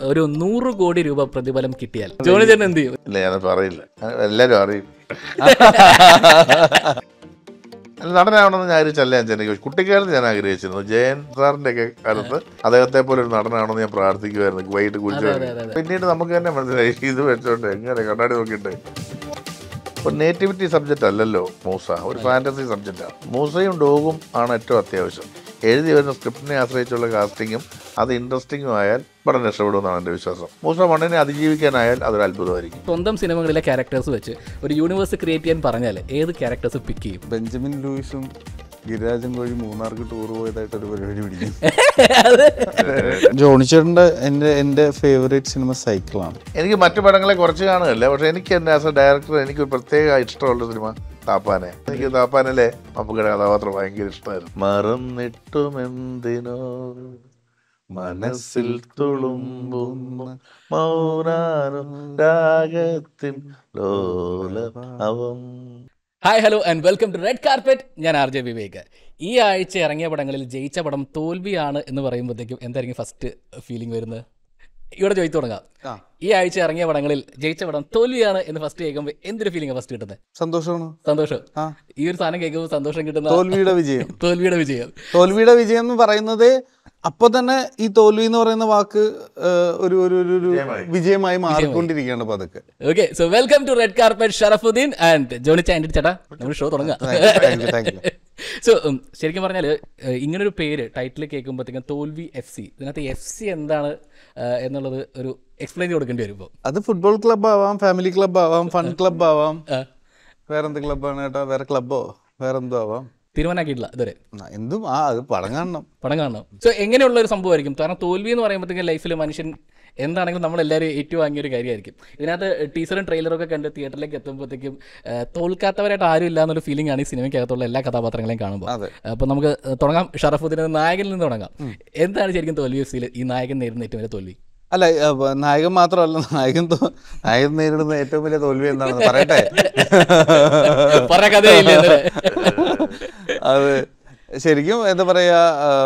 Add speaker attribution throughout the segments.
Speaker 1: ഒരു 100 കോടി രൂപ പ്രതിഫലം കിട്ടിയാൽ ജോണി ചേട്ടൻ എന്ത് ചെയ്യും?
Speaker 2: ഇല്ല, ഞാനത് പറയില്ല, എല്ലാവരും അറിയും. നടനാവണമെന്ന് ഞാൻ ആഗ്രഹിച്ചല്ല എനിക്ക് കുട്ടിക്കാലത്ത് ഞാൻ ആഗ്രഹിച്ചിരുന്നു. ജയൻ സാറിന്റെ ഒക്കെ കാലത്ത് അദ്ദേഹത്തെ പോലെ ഒരു നടനാണെന്ന് ഞാൻ പ്രാർത്ഥിക്കുമായിരുന്നു വൈകിട്ട് കുറിച്ച്. പിന്നീട് നമുക്ക് തന്നെ മനസ്സിലായി ഇത് വെച്ചോണ്ട് എങ്ങനെ കണ്ണാടി നോക്കിയിട്ട്. ഒരു നേറ്റിവിറ്റി സബ്ജക്റ്റ് അല്ലല്ലോ മൂസ, ഒരു ഫാന്റസി സബ്ജക്റ്റാണ്. മൂസയും ഡോഗും ആണ് ഏറ്റവും അത്യാവശ്യം. എഴുതി വരുന്ന സ്ക്രിപ്റ്റിനെ ആശ്രയിച്ചുള്ള കാസ്റ്റിങ്ങും അത് ഇൻട്രസ്റ്റിംഗും ആയാൽ പടം രക്ഷപ്പെടുമെന്നാണ് എൻ്റെ വിശ്വാസം. മൂസ മണ്ണിനെ അതിജീവിക്കാനായാൽ അതൊരു അത്ഭുതമായിരിക്കും.
Speaker 1: സ്വന്തം സിനിമകളിലെ ക്യാരക്ടേഴ്സ് വെച്ച് ഒരു യൂണിവേഴ്സ് ക്രിയേറ്റ് ചെയ്യാൻ പറഞ്ഞാൽ ഏത് ക്യാരക്ടേഴ്സ് പിക്ക് ചെയ്യും?
Speaker 3: ബെഞ്ചമിൻ ലൂയിസും ഗിരിരാജൻ കോഴി മൂന്നാർക്ക് ടൂർ പോയതായിട്ടൊരു പരിപാടി പിടിക്കും. ജോണിച്ചേട്ടൻ്റെ എൻ്റെ ഫേവറേറ്റ് സിനിമ സൈക്കിളാണ്.
Speaker 2: എനിക്ക് മറ്റു പടങ്ങളെ കുറച്ച് കാണുകയല്ല, പക്ഷെ എനിക്ക് എൻ്റെ ആസ് എ ഡയറക്ടർ എനിക്കൊരു പ്രത്യേക ഇഷ്ടമുള്ള സിനിമ താപ്പാനെ. എനിക്ക് താപ്പാനിലെ മമ്മൂക്കയുടെ കഥാപാത്രം ഭയങ്കര ഇഷ്ടമായിരുന്നു. മറന്നിട്ടുമെന്തിനോ മനസ്സിൽ തുളുമ്പുന്ന മൗനാനും രാഗത്തിൻ ലോലഭാവം.
Speaker 1: Hi, hello and welcome to red carpet. ഞാൻ RJ വിവേക്. ഈ ആഴ്ച ഇറങ്ങിയ പടങ്ങളിൽ ജയിച്ച പടം തോൽവിയാണ് എന്ന് പറയുമ്പോഴത്തേക്കും എന്തായിരിക്കും ഫസ്റ്റ് ഫീലിംഗ് വരുന്നത്? ഇവിടെ ചോദിച്ചു തുടങ്ങാം. ഈ ആഴ്ച ഇറങ്ങിയ പടങ്ങളിൽ ജയിച്ച പടം തോൽവിയാണ് എന്ന് ഫസ്റ്റ് കേൾക്കുമ്പോൾ എന്തൊരു ഫീലിംഗ് ഫസ്റ്റ് കിട്ടുന്നത്?
Speaker 3: സന്തോഷമാണ്.
Speaker 1: സന്തോഷം. ഈ ഒരു സാധനം കേൾക്കുമ്പോൾ സന്തോഷം കിട്ടുന്ന
Speaker 3: തോൽവിയുടെ വിജയം.
Speaker 1: തോൽവിയുടെ
Speaker 3: വിജയം എന്ന് പറയുന്നത് അപ്പൊ തന്നെ ഈ തോൽവി എന്ന് പറയുന്ന വാക്ക് ഒരു വിജയമായി മാറിക്കൊണ്ടിരിക്കുകയാണ് പതുക്കെ.
Speaker 1: Okay, so welcome to red carpet Sharafudheen and Johny Chandy ചേട്ടാ. നമ്മൾ ഷോ തുടങ്ങാം. സോ ശരിക്കും പറഞ്ഞാൽ ഇങ്ങനൊരു പേര് ടൈറ്റിൽ കേൾക്കുമ്പോഴത്തേക്കും തോൽവി FC, ഇതിനകത്ത് FC എന്താണ് എന്നുള്ളത് ഒരു എക്സ്പ്ലെയിൻ കൊടുക്കേണ്ടി വരും. ഇപ്പോൾ അത്
Speaker 3: ഫുട്ബോൾ ക്ലബ് ആവാം, ഫാമിലി ക്ലബ് ആവാം, ഫൺ ക്ലബ് ആവാം, വേറെന്ത് ക്ലബ്ബാണ് ചേട്ടാ? വേറെ ക്ലബ്ബോ വേറെന്തോ ആവാം,
Speaker 1: തീരുമാനമാക്കിയിട്ടില്ല ഇതുവരെ.
Speaker 3: എന്തും അത് പടം കാണണം.
Speaker 1: സോ എങ്ങനെയുള്ള ഒരു സംഭവമായിരിക്കും? കാരണം തോൽവി എന്ന് പറയുമ്പോഴത്തേക്കും ലൈഫിൽ മനുഷ്യൻ എന്താണെങ്കിലും നമ്മളെല്ലാവരും ഏറ്റവും വാങ്ങിയൊരു കാര്യമായിരിക്കും. ഇതിനകത്ത് ടീസറും ട്രെയിലറൊക്കെ കണ്ട് തിയേറ്ററിലേക്ക് എത്തുമ്പോഴത്തേക്കും തോൽക്കാത്തവരായിട്ട് ആരും ഇല്ല എന്നൊരു ഫീലിംഗ് ആണ് ഈ സിനിമയ്ക്കകത്തുള്ള എല്ലാ കഥാപാത്രങ്ങളെയും കാണുമ്പോൾ. അപ്പോൾ നമുക്ക് തുടങ്ങാം. ഷറഫുദ്ദീൻ നായകനിൽ നിന്ന് തുടങ്ങാം. എന്താണ് ശരിക്കും തോൽവി FCയിൽ ഈ നായകൻ നേരിടുന്ന ഏറ്റവും വലിയ തോൽവി?
Speaker 3: അല്ല, നായകൻ മാത്രമല്ല, നായകൻ നേരിടുന്ന ഏറ്റവും വലിയ തോൽവി എന്താണെന്ന് പറയട്ടെ. അത് ശരിക്കും എന്താ പറയാ,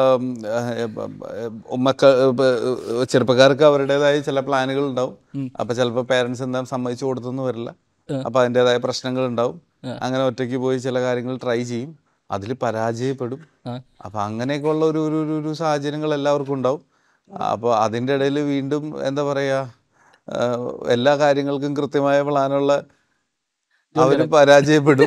Speaker 3: ചെറുപ്പക്കാർക്ക് അവരുടേതായ ചില പ്ലാനുകൾ ഉണ്ടാവും. അപ്പൊ ചിലപ്പോൾ പേരൻസ് എന്താ സമ്മതിച്ചു കൊടുത്തൊന്നും വരില്ല. അപ്പൊ അതിൻ്റെതായ പ്രശ്നങ്ങൾ ഉണ്ടാവും. അങ്ങനെ ഒറ്റയ്ക്ക് പോയി ചില കാര്യങ്ങൾ ട്രൈ ചെയ്യും, അതിൽ പരാജയപ്പെടും. അപ്പൊ അങ്ങനെയൊക്കെ ഉള്ള ഒരു സാഹചര്യങ്ങൾ എല്ലാവർക്കും ഉണ്ടാവും. അപ്പോൾ അതിൻ്റെ ഇടയിൽ വീണ്ടും എന്താ പറയുക, എല്ലാ കാര്യങ്ങൾക്കും കൃത്യമായ പ്ലാനുള്ള അവർ പരാജയപ്പെടും.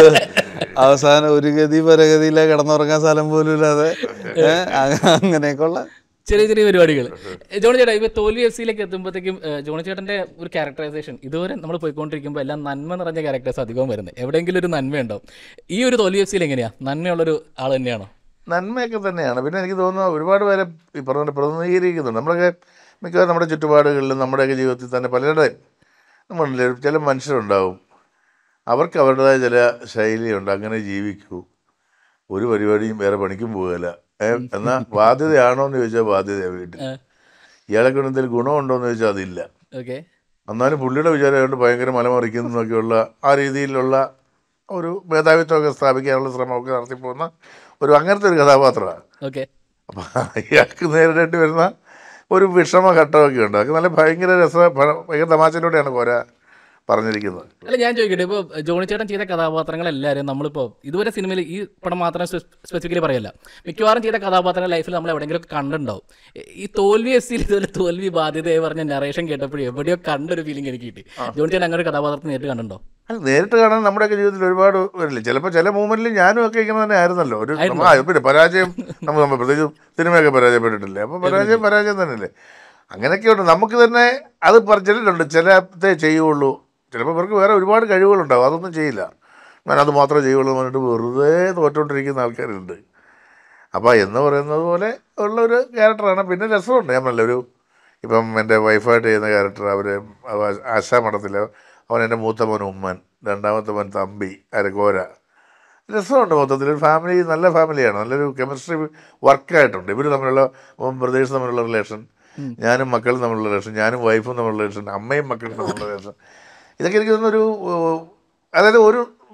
Speaker 3: അവസാനം ഒരു ഗതി പരഗതിയിലെ കിടന്നുറങ്ങാൻ സ്ഥലം പോലും ഇല്ലാതെ അങ്ങനെയൊക്കെയുള്ള
Speaker 1: ചെറിയ ചെറിയ പരിപാടികൾ. ജോണി ചേട്ടാ, ഇപ്പോൾ തോൽവി FCയിലേക്ക് എത്തുമ്പോഴത്തേക്കും ജോണി ചേട്ടൻ്റെ ഒരു ക്യാരക്ടറൈസേഷൻ ഇതുവരെ നമ്മൾ പോയിക്കൊണ്ടിരിക്കുമ്പോൾ എല്ലാം നന്മ നിറഞ്ഞ ക്യാരക്ടേഴ്സ് അധികവും വരുന്നത്. എവിടെയെങ്കിലും ഒരു നന്മയുണ്ടാവും. ഈ ഒരു തോൽവി FCയിൽ എങ്ങനെയാണ്? നന്മയുള്ളൊരു ആൾ തന്നെയാണോ?
Speaker 2: നന്മയൊക്കെ തന്നെയാണ്. പിന്നെ എനിക്ക് തോന്നുന്നു ഒരുപാട് പേരെ ഈ പറഞ്ഞ പ്രതിനിധീകരിക്കുന്നുണ്ട്. നമ്മളൊക്കെ മിക്കവാറും നമ്മുടെ ചുറ്റുപാടുകളിലും നമ്മുടെയൊക്കെ ജീവിതത്തിൽ തന്നെ പലരുടെയും നമ്മളിൽ ചില മനുഷ്യരുണ്ടാവും, അവർക്ക് അവരുടേതായ ചില ശൈലിയുണ്ട്. അങ്ങനെ ജീവിക്കൂ, ഒരു പരിപാടിയും വേറെ പണിക്കും പോകുകയില്ല. എന്നാൽ ബാധ്യതയാണോ എന്ന് ചോദിച്ചാൽ ബാധ്യതയാണ് വീട്ടിൽ. ഇയാളെ കൊണ്ട് എന്തെങ്കിലും ഗുണമുണ്ടോ എന്ന് ചോദിച്ചാൽ അതില്ല. എന്നാലും പുള്ളിയുടെ വിചാരമായിട്ട് ഭയങ്കര മലമറിക്കുന്നതൊക്കെയുള്ള ആ രീതിയിലുള്ള ഒരു മേധാവിത്വമൊക്കെ സ്ഥാപിക്കാനുള്ള ശ്രമമൊക്കെ നടത്തിപ്പോകുന്ന അങ്ങനത്തെ ഒരു കഥാപാത്രമാണ്. അപ്പം ഇയാൾക്ക് നേരിടേണ്ടി വരുന്ന ഒരു വിഷമഘട്ടമൊക്കെ ഉണ്ട്. അതൊക്കെ നല്ല ഭയങ്കര ഭയങ്കര തമാശയിലൂടെയാണ് കോര പറഞ്ഞിരിക്കുന്നത്.
Speaker 1: അല്ല, ഞാൻ ചോദിക്കട്ടെ, ഇപ്പോൾ ജോണി ചേട്ടൻ ചെയ്ത കഥാപാത്രങ്ങളെല്ലാവരും നമ്മളിപ്പോൾ ഇതുവരെ സിനിമയിൽ ഈ പടം മാത്രം സ്പെസിഫിക്കലി പറയല്ല, മിക്കവാറും ചെയ്ത കഥാപാത്രങ്ങൾ ലൈഫിൽ നമ്മൾ എവിടെയെങ്കിലും കണ്ടുണ്ടാവും. ഈ തോൽവി FCയിൽ ഇതുപോലെ തോൽവി ബാധ്യതയെ പറഞ്ഞ നറേഷൻ കേട്ടപ്പോഴും എവിടെയോ കണ്ടൊരു ഫീലിംഗ് എനിക്ക് കിട്ടി. ജോണി ചേട്ടൻ അങ്ങനെ ഒരു കഥാപാത്രത്തെ നേരിട്ട് കണ്ടുണ്ടോ?
Speaker 2: അല്ല, നേരിട്ട് കാണാൻ നമ്മുടെയൊക്കെ ജീവിതത്തിൽ ഒരുപാട് വരില്ല. ചിലപ്പോൾ ചില മൂമെന്റിൽ ഞാനും ഒക്കെ ഇങ്ങനെ തന്നെ ആയിരുന്നല്ലോ. പിന്നെ പരാജയം നമ്മൾ പ്രത്യേകിച്ച് സിനിമയൊക്കെ പരാജയപ്പെട്ടിട്ടില്ലേ? അപ്പോൾ പരാജയം തന്നെയല്ലേ. അങ്ങനെയൊക്കെ ഉണ്ട്. നമുക്ക് തന്നെ അത് ചിലരുണ്ട്, ചിലത്തെ ചെയ്യുള്ളൂ. ചിലപ്പോൾ ഇവർക്ക് വേറെ ഒരുപാട് കഴിവുകളുണ്ടാവും, അതൊന്നും ചെയ്യില്ല. ഞാനത് മാത്രമേ ചെയ്യുള്ളൂ എന്ന് പറഞ്ഞിട്ട് വെറുതെ തോറ്റുകൊണ്ടിരിക്കുന്ന ആൾക്കാരുണ്ട്. അപ്പോൾ എന്ന് പറയുന്നത് പോലെ ഉള്ളൊരു ക്യാരക്ടറാണ്. പിന്നെ രസമുണ്ട്. ഞാൻ പറഞ്ഞില്ല, ഇപ്പം എൻ്റെ വൈഫായിട്ട് ചെയ്യുന്ന ക്യാരക്ടർ, അവർ ആശാമഠത്തിൽ അവൻ എൻ്റെ മൂത്ത മോൻ ഉമ്മൻ, രണ്ടാമത്തെ മോൻ തമ്പി അരകോര. രസമുണ്ട്. മൊത്തത്തിൽ ഒരു ഫാമിലി, നല്ല ഫാമിലിയാണ്. നല്ലൊരു കെമിസ്ട്രി വർക്കായിട്ടുണ്ട്. ഇവർ തമ്മിലുള്ള ബ്രദേഴ്സ് തമ്മിലുള്ള റിലേഷൻ, ഞാനും മക്കളും തമ്മിലുള്ള റിലേഷൻ, ഞാനും വൈഫും തമ്മിലുള്ള റിലേഷൻ, അമ്മയും മക്കളും തമ്മിലുള്ള റിലേഷൻ, ഇതൊക്കെ എനിക്ക് തോന്നുന്നൊരു, അതായത് ഒരു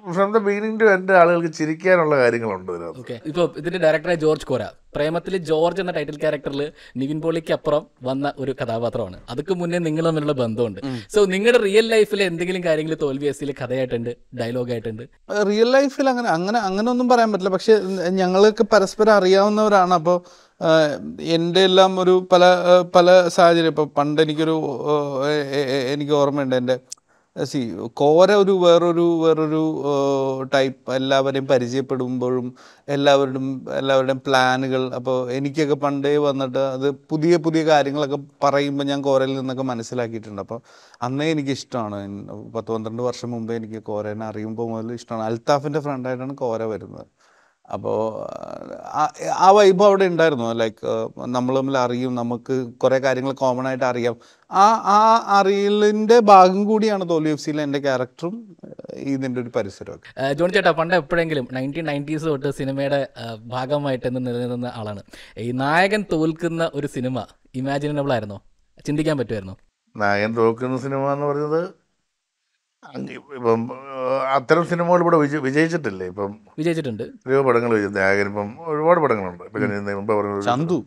Speaker 2: from the beginning to end ആളുകൾക്ക് ചിരിക്കാനുള്ള കാര്യങ്ങളുണ്ട് ഇതിനകത്ത്.
Speaker 1: ഓക്കെ, ഇപ്പോൾ ഇതിന്റെ ഡയറക്ടറായ ജോർജ് കോര പ്രേമത്തിൽ ജോർജ് എന്ന ടൈറ്റിൽ ക്യാരക്ടറിൽ നിവിൻ പോളിക്ക് അപ്പുറം വന്ന ഒരു കഥാപാത്രമാണ്. അതൊക്കെ മുന്നേ നിങ്ങൾ തമ്മിലുള്ള ബന്ധമുണ്ട്. സോ നിങ്ങളുടെ റിയൽ ലൈഫിൽ എന്തെങ്കിലും കാര്യങ്ങൾ തോൽവി എസ്സിൽ കഥയായിട്ടുണ്ട്, ഡയലോഗായിട്ടുണ്ട്?
Speaker 3: റിയൽ ലൈഫിൽ അങ്ങനെ ഒന്നും പറയാൻ പറ്റില്ല. പക്ഷെ ഞങ്ങൾക്ക് പരസ്പരം അറിയാവുന്നവരാണ്. അപ്പോൾ എൻ്റെ എല്ലാം ഒരു പല സാഹചര്യം. ഇപ്പോൾ പണ്ട് എനിക്ക് ഓർമ്മയുണ്ട്, എൻ്റെ കോര വേറൊരു ടൈപ്പ്, എല്ലാവരെയും പരിചയപ്പെടുമ്പോഴും എല്ലാവരുടെയും പ്ലാനുകൾ. അപ്പോൾ എനിക്കൊക്കെ പണ്ടേ വന്നിട്ട് അത് പുതിയ കാര്യങ്ങളൊക്കെ പറയുമ്പോൾ ഞാൻ കോരയിൽ നിന്നൊക്കെ മനസ്സിലാക്കിയിട്ടുണ്ട്. അപ്പോൾ അന്നേ എനിക്കിഷ്ടമാണ്. 10-12 വർഷം മുമ്പേ എനിക്ക് കോരേനെ അറിയുമ്പോൾ മുതൽ ഇഷ്ടമാണ്. അൽത്താഫിൻ്റെ ഫ്രണ്ടായിട്ടാണ് കോര വരുന്നത്. അപ്പോൾ ആ വൈബ് അവിടെ ഉണ്ടായിരുന്നു. ലൈക്ക് നമ്മൾ തമ്മിൽ അറിയും, നമുക്ക് കുറേ കാര്യങ്ങൾ കോമൺ ആയിട്ട് അറിയാം. ആ അറിയലിൻ്റെ ഭാഗം കൂടിയാണ് തോൽവി എഫ്സിയിലെ എൻ്റെ ക്യാരക്ടറും ഇതിൻ്റെ ഒരു പരിസരമൊക്കെ.
Speaker 1: ജോണി ചേട്ടാ, പണ്ട് എപ്പോഴെങ്കിലും 1990s തൊട്ട് സിനിമയുടെ ഭാഗമായിട്ട് നിലനിന്ന ആളാണ്. ഈ നായകൻ തോൽക്കുന്ന ഒരു സിനിമ ഇമാജിനബിൾ ആയിരുന്നോ? ചിന്തിക്കാൻ പറ്റുമായിരുന്നോ?
Speaker 2: നായകൻ തോൽക്കുന്ന സിനിമ എന്ന് പറയുന്നത് ഇപ്പം അത്തരം സിനിമകൾ ഇവിടെ വിജയിച്ചിട്ടില്ലേ? ഇപ്പം
Speaker 1: വിജയിച്ചിട്ടുണ്ട്,
Speaker 2: ഒരുപാട് പടങ്ങൾ വിജയിച്ചു. നായകൻ ഇപ്പം ഒരുപാട് പടങ്ങളുണ്ട്. ഇപ്പം ഞാൻ മുമ്പ് പറഞ്ഞത്
Speaker 3: ചന്തു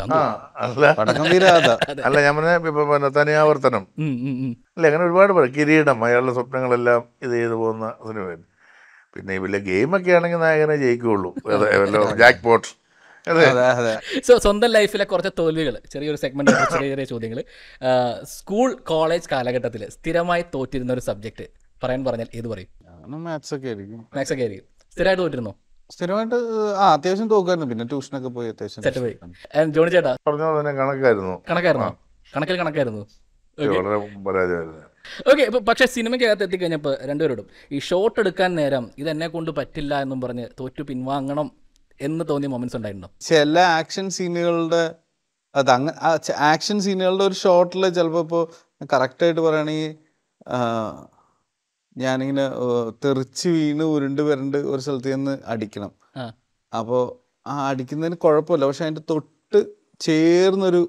Speaker 2: അല്ല ഞാൻ പറഞ്ഞ ഇപ്പം തനിയാവർത്തനം അല്ല, അങ്ങനെ ഒരുപാട് പടം. കിരീടം, അയാളുടെ സ്വപ്നങ്ങളെല്ലാം ഇത് ചെയ്തു പോകുന്ന സിനിമയാണ്. പിന്നെ ഈ വലിയ ഗെയിമൊക്കെ ആണെങ്കിൽ നായകനെ ജയിക്കുകയുള്ളൂ. Jack pot.
Speaker 1: സോ സ്വന്തം ലൈഫിലെ കുറച്ച് തോൽവികൾ, ചെറിയൊരു സെഗ്മെന്റ്, ചെറിയ ചോദ്യങ്ങൾ. സ്കൂൾ കോളേജ് കാലഘട്ടത്തിൽ സ്ഥിരമായി തോറ്റിരുന്ന ഒരു സബ്ജക്ട് പറഞ്ഞാൽ ഏത് പറയും?
Speaker 3: മാത്സ് ഒക്കെ ആയിരിക്കും.
Speaker 1: മാത്സ് ഒക്കെ ആയിരിക്കും. സ്ഥിരമായിട്ട് തോറ്റിരുന്നോ?
Speaker 3: സ്ഥിരമായിട്ട് അത്യാവശ്യം തോക്കായിരുന്നു. പിന്നെ ട്യൂഷനൊക്കെ പോയി അത്യാവശ്യം
Speaker 1: സെറ്റ് പോയി. ജോണി ചേട്ടാ
Speaker 2: പറഞ്ഞ തന്നെ കണക്കായിരുന്നു.
Speaker 1: കണക്കായിരുന്നു.
Speaker 2: വളരെ പരാജയമായിരുന്നു.
Speaker 1: ഓക്കെ, ഇപ്പൊ പക്ഷെ സിനിമയ്ക്കകത്ത് എത്തിക്കഴിഞ്ഞപ്പോൾ രണ്ടുപേരോടും ഈ ഷോട്ട് എടുക്കാൻ നേരം ഇതെന്നെ കൊണ്ട് പറ്റില്ല എന്നും പറഞ്ഞ് തോറ്റു പിൻവാങ്ങണം എന്ന് തോന്നിയ മൊമെന്റ്സ് ഉണ്ടായിട്ടുണ്ടോ?
Speaker 3: ചില ആക്ഷൻ സീനുകളുടെ ആക്ഷൻ സീനുകളുടെ ഒരു ഷോട്ടിൽ ചിലപ്പോൾ ഇപ്പോൾ കറക്റ്റായിട്ട് പറയുകയാണെങ്കിൽ ഞാനിങ്ങനെ തെറിച്ച് വീണ് ഉരുണ്ട് ഒരു സ്ഥലത്ത് നിന്ന് അടിക്കണം. അപ്പോൾ അടിക്കുന്നതിന് കുഴപ്പമില്ല. പക്ഷെ അതിൻ്റെ തൊട്ട് ചേർന്നൊരു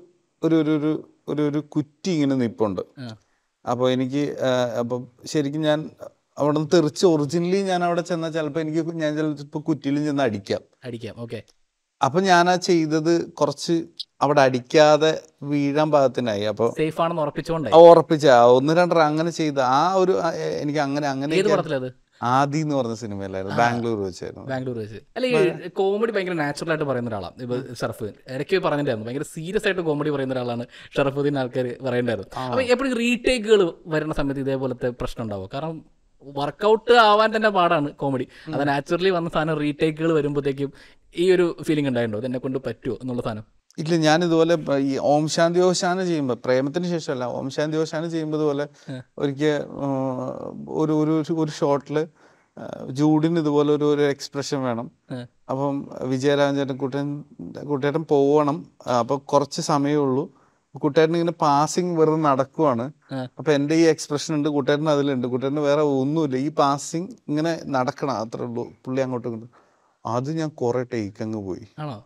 Speaker 3: ഒരു കുറ്റി ഇങ്ങനെ നിൽപ്പുണ്ട്. അപ്പോൾ എനിക്ക് അപ്പം ശരിക്കും ഞാൻ അവിടെ നിന്ന് തെറിച്ച് ഒറിജിനലി ഞാൻ അവിടെ ചെന്നാൽ ചിലപ്പോൾ ഞാൻ ചിലപ്പോൾ കുറ്റിയിലും ചെന്ന് അടിക്കാം.
Speaker 1: ഓക്കെ.
Speaker 3: അപ്പം ഞാനാ ചെയ്തത് കുറച്ച് അവിടെ അടിക്കാതെ വീഴാൻ പാകത്തിനായി. അപ്പോൾ
Speaker 1: സേഫ് ആണെന്ന്
Speaker 3: ഉറപ്പിച്ച 1-2 അങ്ങനെ ചെയ്ത ആ ഒരു എനിക്ക് അങ്ങനെ ആദി എന്ന് പറഞ്ഞ സിനിമയിലായിരുന്നു, ബാംഗ്ലൂർ വെച്ചായിരുന്നു.
Speaker 1: അല്ല, ഈ കോമഡി ഭയങ്കര നാച്ചുറൽ ആയിട്ട് പറയുന്ന ഒരാളാണ് ഇപ്പൊ ഷറഫുദ്ദീൻ. ഇടയ്ക്ക് പറഞ്ഞിട്ടുണ്ടായിരുന്നു ഭയങ്കര സീരിയസ് ആയിട്ട് കോമഡി പറയുന്ന ഒരാളാണ് ഷറഫുദ്ദീൻ. ആൾക്കാർ പറയണ്ടായിരുന്നു. അപ്പൊ എപ്പോഴും റീടേക്കുകൾ വരുന്ന സമയത്ത് ഇതേപോലത്തെ പ്രശ്നം ഉണ്ടാവും. കാരണം വർക്കൗട്ട് ആവാൻ തന്നെ പാടാണ് കോമഡി. അത് നാച്ചുറലി വന്ന സാധനം റീടേക്കുകൾ വരുമ്പോഴത്തേക്കും ഈ ഒരു ഫീലിംഗ് ഉണ്ടായിട്ടുണ്ടോ, എന്നെ കൊണ്ട് പറ്റുമോ എന്നുള്ള സാധനം?
Speaker 3: ഇല്ല, ഞാനിതുപോലെ ഈ ഓം ശാന്തി ഓശാന ചെയ്യുമ്പോൾ, പ്രേമത്തിന് ശേഷമല്ല, ഓം ശാന്തി ഓശാന ചെയ്യുമ്പോൾ ഇതുപോലെ ഒരിക്കൽ ഒരു ഷോട്ടിൽ ജൂഡിന് ഇതുപോലെ ഒരു എക്സ്പ്രഷൻ വേണം. അപ്പം വിജയരാജൻ കുട്ടേട്ടൻ പോവണം. അപ്പം കുറച്ച് സമയമേ ഉള്ളൂ. കുട്ടേട്ടൻ ഇങ്ങനെ പാസിങ് വെറുതെ നടക്കുവാണ്. അപ്പം എൻ്റെ ഈ എക്സ്പ്രഷൻ ഉണ്ട്, കുട്ടേട്ടൻ അതിലുണ്ട്. കുട്ടേട്ടന് വേറെ ഒന്നുമില്ല, ഈ പാസിങ് ഇങ്ങനെ നടക്കണം, അത്രേ ഉള്ളൂ. പുള്ളി അങ്ങോട്ടും ഇങ്ങോട്ടും. അത് ഞാൻ കുറെ ടേക്ക് അങ്ങ് പോയി.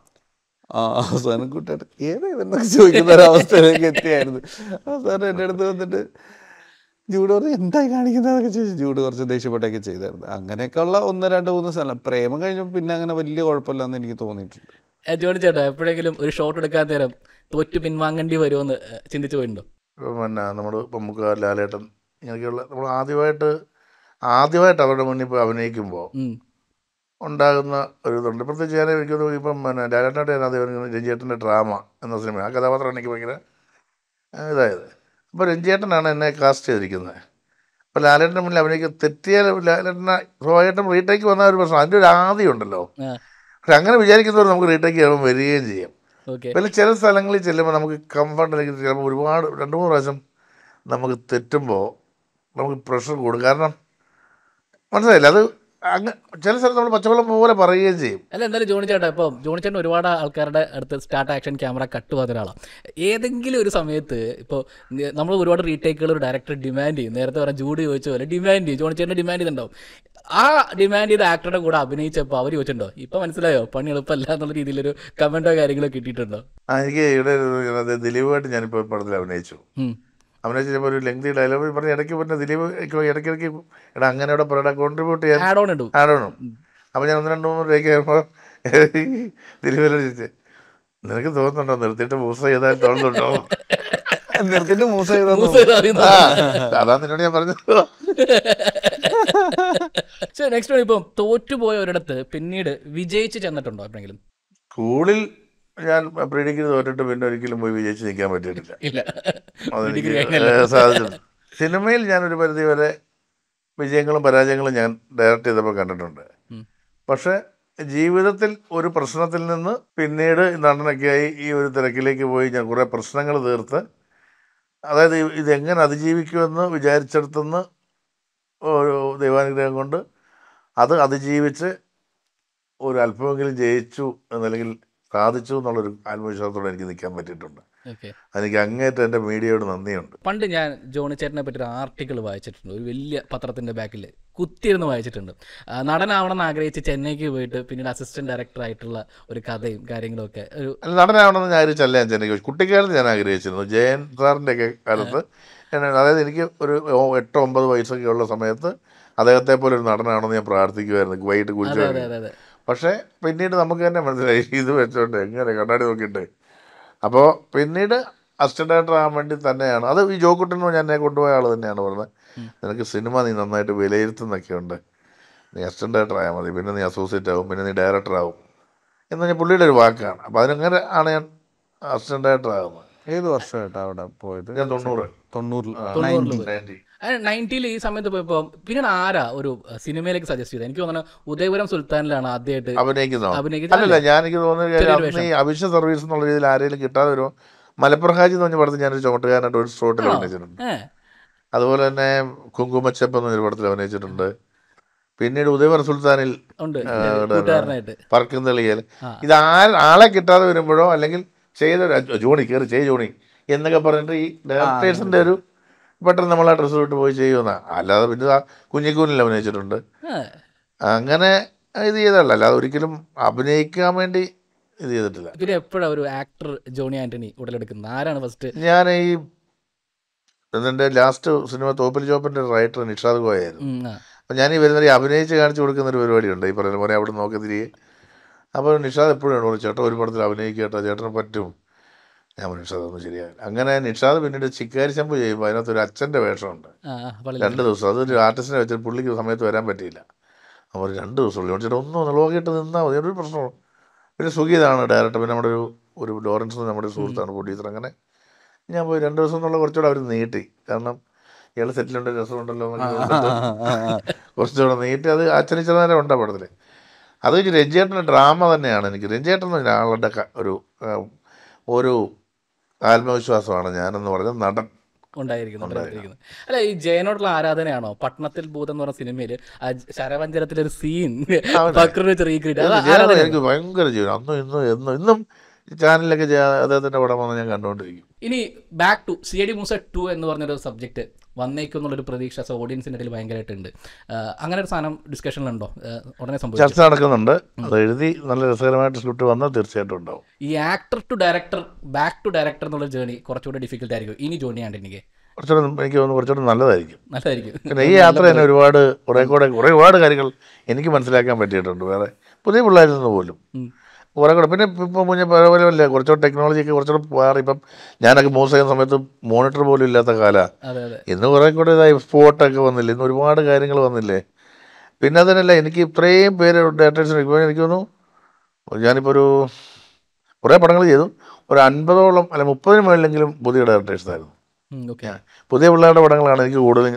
Speaker 3: അവസാനം കുട്ടേട്ടൻ ഏതെന്നൊക്കെ ചോദിക്കുന്ന ഒരവസ്ഥയിലേക്ക് എത്തിയായിരുന്നു. അവസാനം എൻ്റെ അടുത്ത് വന്നിട്ട് ജൂഡ് പറഞ്ഞു എന്തായി കാണിക്കുന്നതൊക്കെ ചോദിച്ചു. ജൂഡ് കുറച്ച് ദേഷ്യപ്പെട്ടൊക്കെ ചെയ്തായിരുന്നു. അങ്ങനെയൊക്കെയുള്ള 1, 2, 3 സ്ഥലം. പ്രേമം കഴിഞ്ഞപ്പോൾ പിന്നെ അങ്ങനെ വലിയ കുഴപ്പമില്ലെന്ന് എനിക്ക് തോന്നിയിട്ടുണ്ട്.
Speaker 1: ജോണി ചേട്ടാ, എപ്പോഴെങ്കിലും ഒരു ഷോട്ട് എടുക്കാൻ നേരം തോറ്റു പിൻവാങ്ങേണ്ടി വരുമെന്ന് ചിന്തിച്ചു പോയിട്ടുണ്ടോ?
Speaker 2: പിന്നെ നമ്മൾ നമുക്ക് ലാലേട്ടൻ ഇങ്ങനെയൊക്കെയുള്ള നമ്മൾ ആദ്യമായിട്ട് അവരുടെ മുന്നിൽ ഇപ്പോൾ അഭിനയിക്കുമ്പോൾ ഉണ്ടാകുന്ന ഒരു ഇതുണ്ട്. പ്രത്യേകിച്ച് ഞാൻ എനിക്കൊരു ഇപ്പം പിന്നെ ലാലേട്ടനായിട്ട് ഞാൻ ആദ്യം രഞ്ജിയേട്ടൻ്റെ ഡ്രാമ എന്ന സിനിമ, ആ കഥാപാത്രം എനിക്ക് ഭയങ്കര ഇതായത്. അപ്പോൾ രഞ്ജിയേട്ടനാണ് എന്നെ കാസ്റ്റ് ചെയ്തിരിക്കുന്നത്. അപ്പോൾ ലാലേട്ടൻ്റെ മുന്നിൽ അഭിനയിക്കാൻ തെറ്റിയാൽ ലാലേട്ടനെ സ്വാഭാവികമായിട്ടും റീടേക്ക് വന്ന ഒരു പ്രശ്നം, അതിൻ്റെ ഒരു ആദ്യം ഉണ്ടല്ലോ. പക്ഷെ അങ്ങനെ വിചാരിക്കുന്നവർ നമുക്ക് റീടേക്ക് ചെയ്യുമ്പോൾ വരികയും ചെയ്യും. പിന്നെ ചില സ്ഥലങ്ങളിൽ ചെല്ലുമ്പോൾ നമുക്ക് കംഫർട്ടിലേക്ക് ചിലപ്പോൾ ഒരുപാട് 2-3 പ്രാവശ്യം നമുക്ക് തെറ്റുമ്പോൾ നമുക്ക് പ്രഷർ കൂടും. കാരണം മനസ്സിലായില്ല, അത് ചില സ്ഥലത്ത് നമ്മൾ പച്ചവെള്ളം പോലെ പറയുകയും ചെയ്യും.
Speaker 1: അല്ല, എന്തായാലും ജോണി ചേട്ടാ, ഇപ്പോൾ ജോണി ചേട്ടൻ ഒരുപാട് ആൾക്കാരുടെ അടുത്ത് സ്റ്റാർട്ട് ആക്ഷൻ ക്യാമറ കട്ട് പോകുന്ന ഒരാളാണ്. ഏതെങ്കിലും ഒരു സമയത്ത് ഇപ്പോൾ നമ്മൾ ഒരുപാട് റീടേക്കുകൾ ഒരു ഡയറക്ടർ ഡിമാൻഡ് ചെയ്യും. നേരത്തെ പറഞ്ഞ ജൂഡ് ചോദിച്ച പോലെ ഡിമാൻഡ് ചെയ്യും. ജോണി ചേട്ടൻ ഡിമാൻഡ് ചെയ്തിട്ടുണ്ടാവും. ആ ഡിമാൻഡ് ചെയ്ത ആക്ടറുടെ കൂടെ അഭിനയിച്ചപ്പോൾ അവർ ചോദിച്ചിട്ടുണ്ടോ ഇപ്പം മനസ്സിലായോ പണി എളുപ്പമല്ല എന്നുള്ള രീതിയിലൊരു കമൻറ്റോ കാര്യങ്ങളോ കിട്ടിയിട്ടുണ്ടോ?
Speaker 2: എനിക്ക് ഇവിടെ ദിലീപുമായിട്ട് ഞാനിപ്പോൾ പടത്തിൽ അഭിനയിച്ചു. അഭിനയിച്ച് ചെയ്യുമ്പോൾ ഒരു ലെങ്തി ഡയലോഗ് പറഞ്ഞ് ഇടയ്ക്ക് പറഞ്ഞ ദിലീപ് ഇടയ്ക്കിടയ്ക്ക് എടാ അങ്ങനെ ഇവിടെ പറയടാ കോൺട്രിബ്യൂട്ട് ചെയ്യാൻ ആഡോണം. അപ്പോൾ ഞാൻ 1-2-3 ടേക്ക് കഴിയുമ്പോൾ ദിലീപ് ചോദിച്ചു നിനക്ക് തോന്നുന്നുണ്ടോ നിർത്തിയിട്ട് മൂസ ചെയ്താൽ തോന്നുന്നുണ്ടോ?
Speaker 3: നിർത്തിയിട്ട് മൂസ ചെയ്താൽ
Speaker 2: അതാ നിന്നോട് ഞാൻ പറഞ്ഞത്.
Speaker 1: നെക്സ്റ്റ് ഇപ്പം തോറ്റുപോയ ഒരിടത്ത് പിന്നീട് വിജയിച്ച് ചെന്നിട്ടുണ്ടോ എപ്പോഴെങ്കിലും?
Speaker 2: സ്കൂളിൽ ഞാൻ പ്രീഡിഗ്രി തോറ്റിട്ട് പിന്നെ ഒരിക്കലും പോയി വിജയിച്ച് നിൽക്കാൻ പറ്റിയിട്ടില്ല. അതെനിക്ക് സാധിച്ചിട്ടുണ്ട്. സിനിമയിൽ ഞാനൊരു പരിധി വരെ വിജയങ്ങളും പരാജയങ്ങളും ഞാൻ ഡയറക്റ്റ് ചെയ്തപ്പോൾ കണ്ടിട്ടുണ്ട്. പക്ഷേ ജീവിതത്തിൽ ഒരു പ്രശ്നത്തിൽ നിന്ന് പിന്നീട് നടനൊക്കെയായി ഈ ഒരു തിരക്കിലേക്ക് പോയി ഞാൻ കുറേ പ്രശ്നങ്ങൾ തീർത്ത്, അതായത് ഇതെങ്ങനെ അതിജീവിക്കുമെന്ന് വിചാരിച്ചെടുത്തുനിന്ന് ഒരു ദൈവാനുഗ്രഹം കൊണ്ട് അത് അതിജീവിച്ച് ഒരു അല്പമെങ്കിലും ജയിച്ചു എന്നല്ലെങ്കിൽ സാധിച്ചു എന്നുള്ളൊരു ആത്മവിശ്വാസത്തോടെ എനിക്ക് നിൽക്കാൻ പറ്റിയിട്ടുണ്ട്. എനിക്ക് അങ്ങേറ്റം എൻ്റെ മീഡിയയോട് നന്ദിയുണ്ട്.
Speaker 1: പണ്ട് ഞാൻ ജോണി ചേട്ടനെ പറ്റി ഒരു ആർട്ടിക്കിൾ വായിച്ചിട്ടുണ്ട്, ഒരു വലിയ പത്രത്തിൻ്റെ ബാക്കിൽ കുത്തിയിരുന്ന് വായിച്ചിട്ടുണ്ട്. നടനാവണമെന്ന് ആഗ്രഹിച്ച് ചെന്നൈക്ക് പോയിട്ട് പിന്നീട് അസിസ്റ്റന്റ് ഡയറക്ടർ ആയിട്ടുള്ള ഒരു കഥയും കാര്യങ്ങളും ഒക്കെ. ഒരു
Speaker 2: നടനാവണമെന്ന് ഞാൻ ആഗ്രഹിച്ചല്ല ഞാൻ ചെന്നൈക്ക് പോയി. കുട്ടിക്കാലത്ത് ഞാൻ ആഗ്രഹിച്ചിരുന്നു. ജയൻ സാറിൻ്റെ ഒക്കെ കാലത്ത് അതായത് എനിക്ക് ഒരു 8-9 വയസ്സൊക്കെ ഉള്ള സമയത്ത് അദ്ദേഹത്തെ പോലെ ഒരു നടനാണെന്ന് ഞാൻ പ്രാർത്ഥിക്കുമായിരുന്നു വൈകിട്ട് കുറിച്ച്. പക്ഷേ പിന്നീട് നമുക്ക് തന്നെ മനസ്സിലായി ഇത് വെച്ചോണ്ട് എങ്ങനെ കണ്ണാടി നോക്കിയിട്ട്. അപ്പോൾ പിന്നീട് അസിസ്റ്റന്റ് ഡയറക്ടർ ആകാൻ വേണ്ടി തന്നെയാണ് അത്. ഈ ജോക്കുട്ടനും ഞാൻ എന്നെ കൊണ്ടുപോയ ആൾ തന്നെയാണ് പറഞ്ഞത്, നിനക്ക് സിനിമ നീ നന്നായിട്ട് വിലയിരുത്തുന്നൊക്കെ ഉണ്ട്, നീ അസിസ്റ്റന്റ് ഡയറക്ടർ ആയാൽ മതി, പിന്നെ നീ അസോസിയേറ്റ് ആവും, പിന്നെ നീ ഡയറക്ടർ ആവും എന്ന് പറഞ്ഞാൽ പുള്ളിയുടെ ഒരു വാക്കാണ്. അപ്പോൾ അതിനങ്ങനെ ആണ് ഞാൻ അസിസ്റ്റന്റ് ഡയറക്ടർ ആകുന്നത്.
Speaker 3: ഏത് വർഷമായിട്ടാണ് അവിടെ പോയത്?
Speaker 2: ഞാൻ
Speaker 1: 90 ഈ സമയത്ത് പോയപ്പോൾ പിന്നീട് ആരാ ഒരു സിനിമയിലേക്ക് സജസ്റ്റ് ചെയ്തത്? എനിക്ക് തോന്നുന്നു ഉദയപുരം സുൽത്താനിലാണ് ആദ്യമായിട്ട്
Speaker 2: അഭിനയിക്കുന്നത്. അല്ലല്ല, ഞാൻ എനിക്ക് തോന്നുന്നത് ഈ അവശ്യ സർവീസ് എന്നുള്ള രീതിയിൽ ആരെങ്കിലും കിട്ടാതെ വരുമ്പോൾ മലപ്രഹാജി എന്ന് പറഞ്ഞ പടത്തിൽ ഞാനൊരു ചുമട്ടുകാരനായിട്ട് ഒരു സ്പോട്ടിൽ അഭിനയിച്ചിട്ടുണ്ട്. അതുപോലെ തന്നെ കുങ്കുമച്ചപ്പ് എന്നൊരു പടത്തിൽ അഭിനയിച്ചിട്ടുണ്ട്. പിന്നീട് ഉദയപുരം സുൽത്താനിൽ പറക്കും തെളിയൽ. ഇത് ആളെ കിട്ടാതെ വരുമ്പോഴോ അല്ലെങ്കിൽ ജോണി കയറി ചെയ് ജോണി എന്നൊക്കെ പറഞ്ഞിട്ട് ഈ ഡയറക്ടേഴ്സിൻ്റെ ഒരു പെട്ടെന്ന് നമ്മൾ ആ ഡ്രസ്സ് വിട്ട് പോയി ചെയ്യുന്ന, അല്ലാതെ പിന്നെ ആ കുഞ്ഞിക്കൂനിൽ അഭിനയിച്ചിട്ടുണ്ട്. അങ്ങനെ ഇത് ചെയ്തല്ല, അല്ലാതെ ഒരിക്കലും അഭിനയിക്കാൻ വേണ്ടി ഇത് ചെയ്തിട്ടില്ല.
Speaker 1: പിന്നെ എപ്പോഴാണ് ഒരു ആക്ടർ ജോണി ആന്റണി ഉടലെടുക്കുന്നത്? ആരാണ് ഫസ്റ്റ്?
Speaker 2: ഞാൻ ഈ ഇതിൻ്റെ ലാസ്റ്റ് സിനിമ തോപ്പിൽ ചോപ്പിൻ്റെ റൈറ്റർ നിഷാദ് ഗോയായിരുന്നു. അപ്പം ഞാൻ ഈ വരുന്നവരെ അഭിനയിച്ച് കാണിച്ചു കൊടുക്കുന്നൊരു പരിപാടിയുണ്ട്, ഈ പറയുന്ന പോലെ അവിടെ നോക്കി തിരികെ. അപ്പോൾ നിഷാദ് എപ്പോഴും പറഞ്ഞു ചേട്ടാ ഒരു പടത്തിൽ അഭിനയിക്കുക കേട്ടോ, ചേട്ടന് പറ്റും. ഞാൻ നിഷാദ് ഒന്നും ശരിയാവില്ല. അങ്ങനെ നിഷാദ് പിന്നീട് ചിക്കാരി ശമ്പു ചെയ്യുമ്പോൾ അതിനകത്തൊരു അച്ഛൻ്റെ വേഷമുണ്ട് 2 ദിവസം. അതൊരു ആർട്ടിസ്റ്റിനെ വെച്ചിട്ട് പുള്ളിക്ക് സമയത്ത് വരാൻ പറ്റിയില്ല. അപ്പോൾ 2 ദിവസമുള്ളൂ ചേട്ടാ ഒന്നും നോക്കിയിട്ട് നിന്നാൽ മതി, ഒരു പ്രശ്നവും. പിന്നെ സുഖീതാണ് ഡയറക്ടർ, പിന്നെ നമ്മുടെ ഒരു ലോറൻസ് നമ്മുടെ സുഹൃത്താണ് പ്രൊഡ്യൂസർ. അങ്ങനെ ഞാൻ പോയി 2 ദിവസം എന്നുള്ള കുറച്ചുകൂടെ അവർ നീട്ടി, കാരണം ഇയാൾ സെറ്റിലുണ്ട് രസമുണ്ടല്ലോ കുറച്ചുകൂടെ നീട്ടി. അത് അച്ഛനിച്ച നേരം ഉണ്ടാ പടത്തിൽ. അത് കഴിഞ്ഞ് രഞ്ജേട്ടൻ്റെ ഡ്രാമ തന്നെയാണ് എനിക്ക്. രഞ്ജേട്ടൻ എന്ന ഒരാളുടെ ഒരു ആത്മവിശ്വാസമാണ് ഞാനെന്ന് പറഞ്ഞ നടൻ
Speaker 1: ഉണ്ടായിരിക്കുന്നത്. അല്ല, ഈ ജയനോടുള്ള ആരാധനയാണോ? പട്ടണത്തിൽ ഭൂതം എന്ന് പറഞ്ഞ സിനിമയിൽ ശരവഞ്ചരത്തിലൊരു സീൻ
Speaker 2: എനിക്ക് ഭയങ്കര ജീവനം. ഇന്നും ചാനലിലൊക്കെ അദ്ദേഹത്തിൻ്റെ പടം വന്ന് ഞാൻ കണ്ടുകൊണ്ടിരിക്കും.
Speaker 1: ഇനി ബാക്ക് ടു CID മൂസ 2 എന്ന് പറഞ്ഞൊരു സബ്ജക്റ്റ് വന്നേക്കും എന്നുള്ളൊരു പ്രതീക്ഷ ഓഡിയൻസിൻ്റെ ഇടയിൽ ഭയങ്കരമായിട്ടുണ്ട്. അങ്ങനെ ഒരു സാധനം ഡിസ്കഷനിലുണ്ടോ? ഉടനെ
Speaker 2: ചർച്ച നടക്കുന്നുണ്ട്. അത് എഴുതി നല്ല രസകരമായിട്ട് സ്ക്രിപ്റ്റ് വന്നാൽ തീർച്ചയായിട്ടും ഉണ്ടാവും.
Speaker 1: ഈ actor to director, back to director എന്നുള്ള ജേർണി കുറച്ചുകൂടെ ഡിഫിക്കൽട്ട് ആയിരിക്കും ഇനി ജോണി ആന്റണിക്ക്? എനിക്ക് തോന്നുന്നു കുറച്ചുകൂടെ നല്ലതായിരിക്കും. പിന്നെ ഈ യാത്ര തന്നെ ഒരുപാട് കാര്യങ്ങൾ എനിക്ക് മനസ്സിലാക്കാൻ പറ്റിയിട്ടുണ്ട്. വേറെ പുതിയ പിള്ളേരിൽ നിന്ന് പോലും കുറേ കൂടെ. പിന്നെ ഇപ്പം പോലെ അല്ലേ കുറച്ചുകൂടെ ടെക്നോളജിയൊക്കെ കുറച്ചുകൂടെ മാറി. ഇപ്പം ഞാനൊക്കെ മൂവ് ചെയ്യുന്ന സമയത്ത് മോണിറ്റർ പോലും ഇല്ലാത്ത കാലമാണ്. ഇന്ന് കുറേ കൂടെ ഇതായി സ്പോട്ടൊക്കെ വന്നില്ലേ, ഇന്ന് ഒരുപാട് കാര്യങ്ങൾ വന്നില്ലേ. പിന്നെ അതിനല്ല എനിക്ക് ഇത്രയും പേര് ഡയറക്ടേഴ്സിന് ഇപ്പോൾ എനിക്ക് തോന്നുന്നു ഞാനിപ്പോൾ ഒരു കുറേ പടങ്ങൾ ചെയ്തു, ഒരു 50ഓളം അല്ല 30-ന് മേളിലെങ്കിലും പുതിയ ഡയറക്ടേഴ്സായിരുന്നു. പുതിയ പിള്ളേരുടെ പടങ്ങളാണ് എനിക്ക് കൂടുതലും.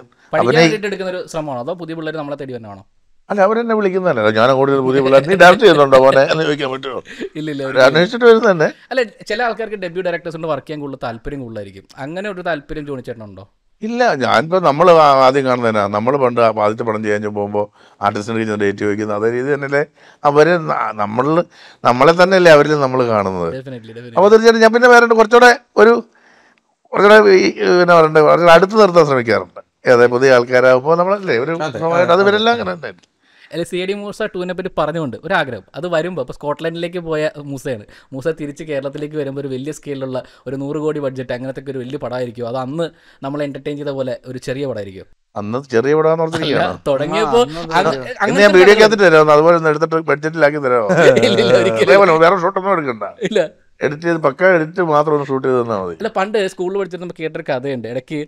Speaker 1: അല്ല, അവരെന്നെ വിളിക്കുന്നതല്ല, ഞാൻ കൂടുതൽ പുതിയ പിള്ളേർ നീ ഡയറക്റ്റ് ചെയ്യുന്നുണ്ടോ പോലെ എന്ന് ചോദിക്കാൻ പറ്റുമോ? ഇല്ല,
Speaker 2: അന്വേഷിച്ചിട്ട് വരുന്നത് തന്നെ.
Speaker 1: അല്ല, ചില ആൾക്കാർക്ക് ഡെബ്യൂ ഡയറക്ടേഴ്സിന്റെ വർക്ക് ചെയ്യാൻ കൂടുതൽ താല്പര്യം കൂടുതലായിരിക്കും. അങ്ങനെ ഒരു താല്പര്യം ജോണിച്ചേട്ടനുണ്ടോ?
Speaker 2: ഇല്ല, ഞാനിപ്പോൾ നമ്മൾ ആദ്യം കാണുന്നതന്നെ നമ്മൾ പണ്ട് ആദ്യത്തെ പടം ചെയ്യാൻ പോകുമ്പോൾ ആർട്ടിസ്റ്റിന് ഡേറ്റ് ചോദിക്കുന്നത് അതേ രീതി തന്നെയല്ലേ അവർ നമ്മളെ തന്നെയല്ലേ അവരിൽ നമ്മൾ കാണുന്നത്. അപ്പോൾ തീർച്ചയായിട്ടും ഞാൻ പിന്നെ വേറെ കുറച്ചുകൂടെ എന്നാ പറയണ്ടേ കുറച്ചുകൂടെ അടുത്ത് നിർത്താൻ ശ്രമിക്കാറുണ്ട്. അതെ, പുതിയ ആൾക്കാരാകുമ്പോൾ നമ്മളല്ലേ ഒരു അത് ഇവരെല്ലാം അങ്ങനെ ഉണ്ടായിരുന്നു.
Speaker 1: CID മൂസ 2 പറ്റി പറഞ്ഞുകൊണ്ട് ഒരു ആഗ്രഹം അത് വരുമ്പോൾ ഇപ്പോൾ സ്കോട്ട്ലൻഡിലേക്ക് പോയ മൂസയാണ്. മൂസ തിരിച്ച് കേരളത്തിലേക്ക് വരുമ്പോൾ ഒരു വലിയ സ്കെയിലുള്ള ഒരു 100 കോടി ബഡ്ജറ്റ് അങ്ങനത്തെ ഒരു വലിയ പടമായിരിക്കും. അത് അന്ന് നമ്മൾ എൻ്റർടൈൻ ചെയ്ത പോലെ ഒരു ചെറിയ പടമായിരിക്കും.
Speaker 2: അന്ന് ചെറിയ പടാന്ന് പറഞ്ഞിരിക്കുകയാണ്.
Speaker 1: തുടങ്ങിയപ്പോൾ
Speaker 2: ഞാൻ വീഡിയോക്കകത്ത് തരാമോ, അതുപോലെ ഒന്ന് എടുത്തിട്ട് ബഡ്ജറ്റിലാക്കി തരാമോ? വേറെ ഷോട്ടൊന്നും എടുക്കണ്ട,
Speaker 1: ഇല്ല
Speaker 2: എഡിറ്റ് ചെയ്ത് പക്ക എഡിറ്റ് മാത്രം ഒന്ന് ഷൂട്ട് ചെയ്ത് തന്നാൽ മതി.
Speaker 1: അല്ല, പണ്ട് സ്കൂളിൽ പഠിച്ചിട്ട് നമുക്ക് കേട്ടൊരു കഥയുണ്ട്. ഇടയ്ക്ക്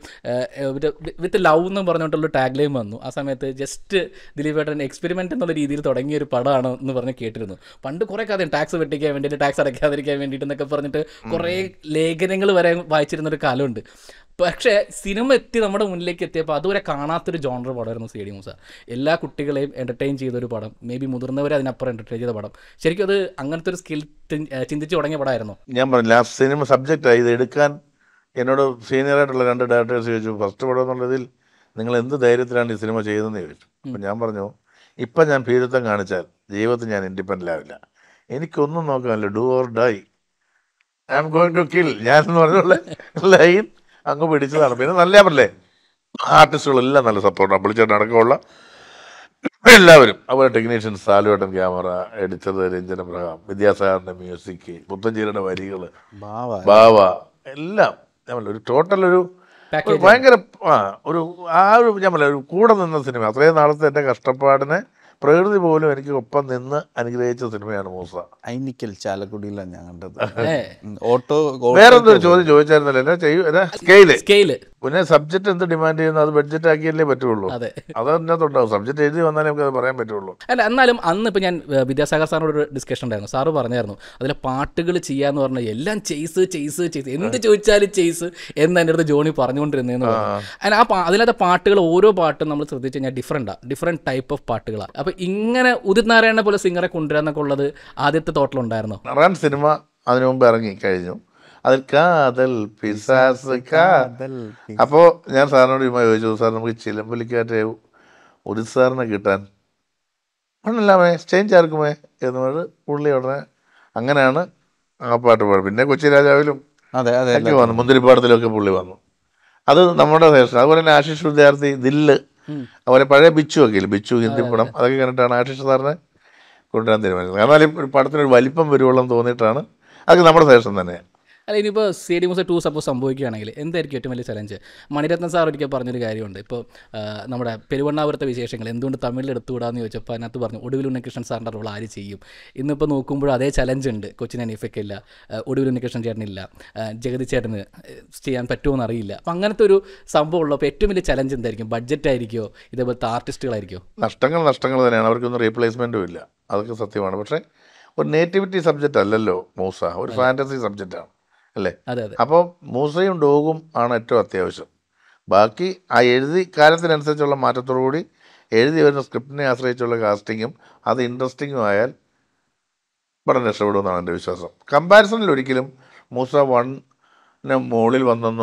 Speaker 1: വിത്ത് ലവ് എന്ന് പറഞ്ഞിട്ടുള്ള ടാഗ് ലൈൻ വന്നു. ആ സമയത്ത് ജസ്റ്റ് ദിലീപേട്ടൻ എക്സ്പെരിമെൻ്റ് എന്നുള്ള രീതിയിൽ തുടങ്ങിയ ഒരു പടമാണ് എന്ന് പറഞ്ഞ് കേട്ടിരുന്നു. പണ്ട് കുറേ കഥയും ടാക്സ് വെട്ടിക്കാൻ വേണ്ടിയിട്ട്, ടാക്സ് അടയ്ക്കാതിരിക്കാൻ വേണ്ടിയിട്ട് എന്നൊക്കെ പറഞ്ഞിട്ട് കുറേ ലേഖനങ്ങൾ വരെ വായിച്ചിരുന്നൊരു കാലമുണ്ട്. പക്ഷേ സിനിമ എത്തി നമ്മുടെ മുന്നിലേക്ക് എത്തിയപ്പോൾ അതുവരെ കാണാത്തൊരു ജോണർ പടമായിരുന്നു CID മൂസ. എല്ലാ കുട്ടികളെയും എൻ്റർടൈൻ ചെയ്തൊരു പടം, മേ ബി മുതിർന്നവരെ അതിനപ്പുറം എൻ്റർടൈൻ ചെയ്ത പടം. ശരിക്കും അത് അങ്ങനത്തെ ഒരു സ്കിൽ ചിന്തിച്ച് തുടങ്ങിയ പടമായിരുന്നു.
Speaker 2: ഞാൻ പറഞ്ഞില്ല, ആ സിനിമ സബ്ജക്റ്റായി ഇത് എടുക്കാൻ എന്നോട് സീനിയറായിട്ടുള്ള 2 ഡയറക്ടേഴ്സ് ചോദിച്ചു, ഫസ്റ്റ് പടം എന്നുള്ളതിൽ നിങ്ങൾ എന്ത് ധൈര്യത്തിലാണ് ഈ സിനിമ ചെയ്തതെന്ന് ചോദിച്ചു. അപ്പം ഞാൻ പറഞ്ഞു, ഇപ്പം ഞാൻ ഭീരുത്വം കാണിച്ചാൽ ജീവിതത്തിൽ ഞാൻ ഇൻഡിപെൻഡൻ്റ് ആവില്ല, എനിക്കൊന്നും നോക്കാനില്ല, do or die, I am going to kill, ഞാൻ എന്ന് പറഞ്ഞുള്ള ലൈൻ അങ്ങ് പിടിച്ചതാണ്. പിന്നെ നല്ല പറഞ്ഞേ, ആർട്ടിസ്റ്റുകളെല്ലാം നല്ല സപ്പോർട്ടാണ്, വിളിച്ചിട്ട് അടക്കമുള്ള എല്ലാവരും. അതുപോലെ ടെക്നീഷ്യൻസ്, സാലുവേട്ടൻ ക്യാമറ, എഡിറ്റർ രഞ്ജൻ അബ്രഹാം, വിദ്യാസാഗറിൻ്റെ മ്യൂസിക്, പുത്തഞ്ചേരിയുടെ വരികൾ, ബാവ, എല്ലാം ഞാൻ ഒരു ടോട്ടൽ ഒരു ഭയങ്കര ഒരു ഞാൻ പറയാം ഒരു കൂടെ നിന്ന സിനിമ. അത്രയും നാളത്തെ എൻ്റെ കഷ്ടപ്പാടിനെ പ്രകൃതി പോലും എനിക്ക് ഒപ്പം നിന്ന് അനുഗ്രഹിച്ച സിനിമയാണ് മൂസ.
Speaker 3: ഐനിക്കൽ ചാലക്കുടിയിലാണ് ഞാൻ കണ്ടത്.
Speaker 2: വേറെന്തൊരു ചോദ്യം ചോദിച്ചായിരുന്നല്ലോ, സ്കെയില്. പിന്നെ സബ്ജക്ട് എന്ത് ഡിമാൻഡ് ചെയ്യുന്നു അത് ബഡ്ജറ്റ് ആക്കിയല്ലേ പറ്റുള്ളൂ. അത് അതിനകത്തുണ്ടാവും, സബ്ജക്ട് എഴുതി വന്നാലേ നമുക്ക് അത് പറയാൻ പറ്റുള്ളൂ.
Speaker 1: അല്ല, എന്നാലും അന്ന് ഇപ്പം ഞാൻ വിദ്യാസാഗർ സാറിനോട് ഒരു ഡിസ്കഷൻ ഉണ്ടായിരുന്നു. സാറ് പറഞ്ഞായിരുന്നു അതിലെ പാട്ടുകൾ ചെയ്യാന്ന് പറഞ്ഞാൽ എല്ലാം ചെയ്സ് എന്ത് ചോദിച്ചാലും ചെയ്സ് എന്ന് എൻ്റെ അടുത്ത് ജോണി പറഞ്ഞുകൊണ്ടിരുന്നതെന്ന് പറഞ്ഞു. അതിലത്തെ പാട്ടുകൾ ഓരോ പാട്ടും നമ്മൾ ശ്രദ്ധിച്ച് കഴിഞ്ഞാൽ ഡിഫറെൻറ്റ് ടൈപ്പ് ഓഫ് പാട്ടുകളാണ്. അപ്പോൾ ഇങ്ങനെ ഉദിത് നാരായണനെ പോലെ സിംഗറെ കൊണ്ടുവരാന്നൊക്കെ ഉള്ളത് ആദ്യത്തെ തോട്ടിലുണ്ടായിരുന്നു.
Speaker 2: റൺ സിനിമ അതിനു മുമ്പ് ഇറങ്ങി കഴിഞ്ഞു, അതിൽ കാതൽ പിസാസ് കാതൽ. അപ്പോൾ ഞാൻ സാറിനോട് ചോദിച്ചു, സാർ നമുക്ക് ചിലമ്പലിക്കാറ്റ് ഉദിത് സാറിനെ കിട്ടാൻ ഒന്നല്ലാമേ ചേഞ്ച് ആർക്കുമേ എന്ന് പറഞ്ഞ് പുള്ളി ഉടനെ അങ്ങനെയാണ് ആ പാട്ട് പാടും. പിന്നെ കൊച്ചി രാജാവിലും ഒക്കെ വന്നു, മുന്തിരിപ്പാടത്തിലൊക്കെ പുള്ളി വന്നു. അത് നമ്മുടെ ശേഷം. അതുപോലെ തന്നെ ആശിഷ് വിദ്യാർത്ഥി, ദില്ല്, അതുപോലെ പഴയ ബിച്ചു ഒക്കെ ഇല്ല, ബിച്ചു ഹിന്ദി പടം, അതൊക്കെ കണ്ടിട്ടാണ് ആശിഷ് സാറിനെ കൊണ്ടുവരാൻ തീരുമാനിച്ചത്. കാരണം ഒരു പടത്തിനൊരു വലിപ്പം വരുവോളം തോന്നിയിട്ടാണ്. അതൊക്കെ നമ്മുടെ ശേഷം തന്നെയാണ്.
Speaker 1: അല്ല, ഇനിയിപ്പോൾ CID മൂസ 2 സപ്പോസ് സംഭവിക്കുകയാണെങ്കിൽ എന്തായിരിക്കും ഏറ്റവും വലിയ ചലഞ്ച്? മണിരത്നം സാർ ഒരിക്കൽ പറഞ്ഞൊരു കാര്യമുണ്ട്. ഇപ്പോൾ നമ്മുടെ പെരുവണ്ണാപുരത്തെ വിശേഷങ്ങൾ എന്തുകൊണ്ട് തമിഴിൽ എടുത്തുകൂടാന്ന് ചോദിച്ചപ്പോൾ അതിനകത്ത് പറഞ്ഞു ഒടുവിൽ ഉണ്ണികൃഷ്ണൻ സാറിൻ്റെ റോൾ ആര് ചെയ്യും. ഇന്നിപ്പോൾ നോക്കുമ്പോൾ അതേ ചലഞ്ച് ഉണ്ട്. കൊച്ചിൻ അനീഫയ്ക്ക് ഇല്ല, ഒടുവിൽ ഉണ്ണികൃഷ്ണൻ ചേട്ടനില്ല, ജഗതി ചേട്ടന് ചെയ്യാൻ പറ്റുമോ അറിയില്ല. അപ്പം അങ്ങനത്തെ ഒരു സംഭവം ഉള്ളപ്പോൾ ഏറ്റവും വലിയ ചലഞ്ച് എന്തായിരിക്കും? ബഡ്ജറ്റ് ആയിരിക്കുമോ, ഇതേപോലത്തെ ആർട്ടിസ്റ്റുകളായിരിക്കും?
Speaker 2: നഷ്ടങ്ങൾ തന്നെയാണ്, അവർക്കൊന്നും റീപ്ലേസ്മെൻറ്റും ഇല്ല, അതൊക്കെ സത്യമാണ്. പക്ഷേ ഒരു നേറ്റിവിറ്റി സബ്ജക്റ്റ് അല്ലല്ലോ മൂസ, ഒരു ഫാൻറ്റസി സബ്ജക്റ്റാണ് അല്ലേ? അപ്പോൾ മൂസയും ഡോഗും ആണ് ഏറ്റവും അത്യാവശ്യം. ബാക്കി ആ എഴുതി കാലത്തിനനുസരിച്ചുള്ള മാറ്റത്തോടു കൂടി എഴുതി വരുന്ന സ്ക്രിപ്റ്റിനെ ആശ്രയിച്ചുള്ള കാസ്റ്റിങ്ങും അത് ഇൻട്രസ്റ്റിങ്ങും ആയാൽ പടം രക്ഷപ്പെടുമെന്നാണ് എൻ്റെ വിശ്വാസം. കമ്പാരിസണിൽ ഒരിക്കലും മൂസ 1 മുകളിൽ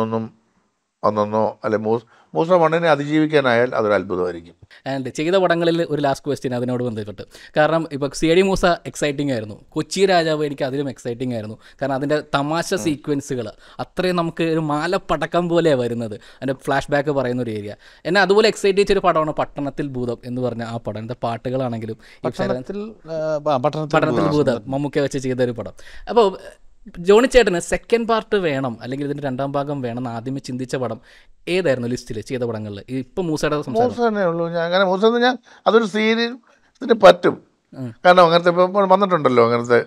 Speaker 2: വന്നെന്നോ അല്ലെ മൂസ 1 അതിജീവിക്കാനായാൽ അതൊരു അത്ഭുതമായിരിക്കും.
Speaker 1: ആൻഡ് ചെയ്ത പടങ്ങളിൽ ഒരു ലാസ്റ്റ് ക്വസ്റ്റ്യൻ അതിനോട് ബന്ധപ്പെട്ട്, കാരണം ഇപ്പോൾ CID മൂസ എക്സൈറ്റിംഗ് ആയിരുന്നു, കൊച്ചി രാജാവ് എനിക്ക് അതിലും എക്സൈറ്റിംഗ് ആയിരുന്നു. കാരണം അതിൻ്റെ തമാശ സീക്വൻസുകൾ അത്രയും നമുക്ക് ഒരു മാലപ്പടക്കം പോലെയാണ് വരുന്നത്. അതിൻ്റെ ഫ്ലാഷ് ബാക്ക് പറയുന്ന ഒരു ഏരിയ എന്നെ അതുപോലെ എക്സൈറ്റ് ചെയ്തൊരു പടമാണ് പട്ടണത്തിൽ ഭൂതം എന്ന് പറഞ്ഞ ആ പടം. എൻ്റെ പാട്ടുകളാണെങ്കിലും പട്ടണത്തിൽ ഭൂതം മമ്മൂക്ക വെച്ച് ചെയ്തൊരു പടം. അപ്പോൾ ജോണി ചേട്ടന് സെക്കൻഡ് പാർട്ട് വേണം അല്ലെങ്കിൽ ഇതിൻ്റെ 2ാം ഭാഗം വേണം എന്ന് ആദ്യമേ ചിന്തിച്ച പടം ഏതായിരുന്നു ലിസ്റ്റിൽ ചെയ്ത പടങ്ങളിൽ? ഇപ്പം മൂസയുടെ
Speaker 2: മൂസ തന്നെ ഉള്ളൂ. ഞാൻ അങ്ങനെ മൂസ ഞാൻ അതൊരു സീരിയൽ പറ്റും, കാരണം അങ്ങനത്തെ ഇപ്പം വന്നിട്ടുണ്ടല്ലോ അങ്ങനത്തെ.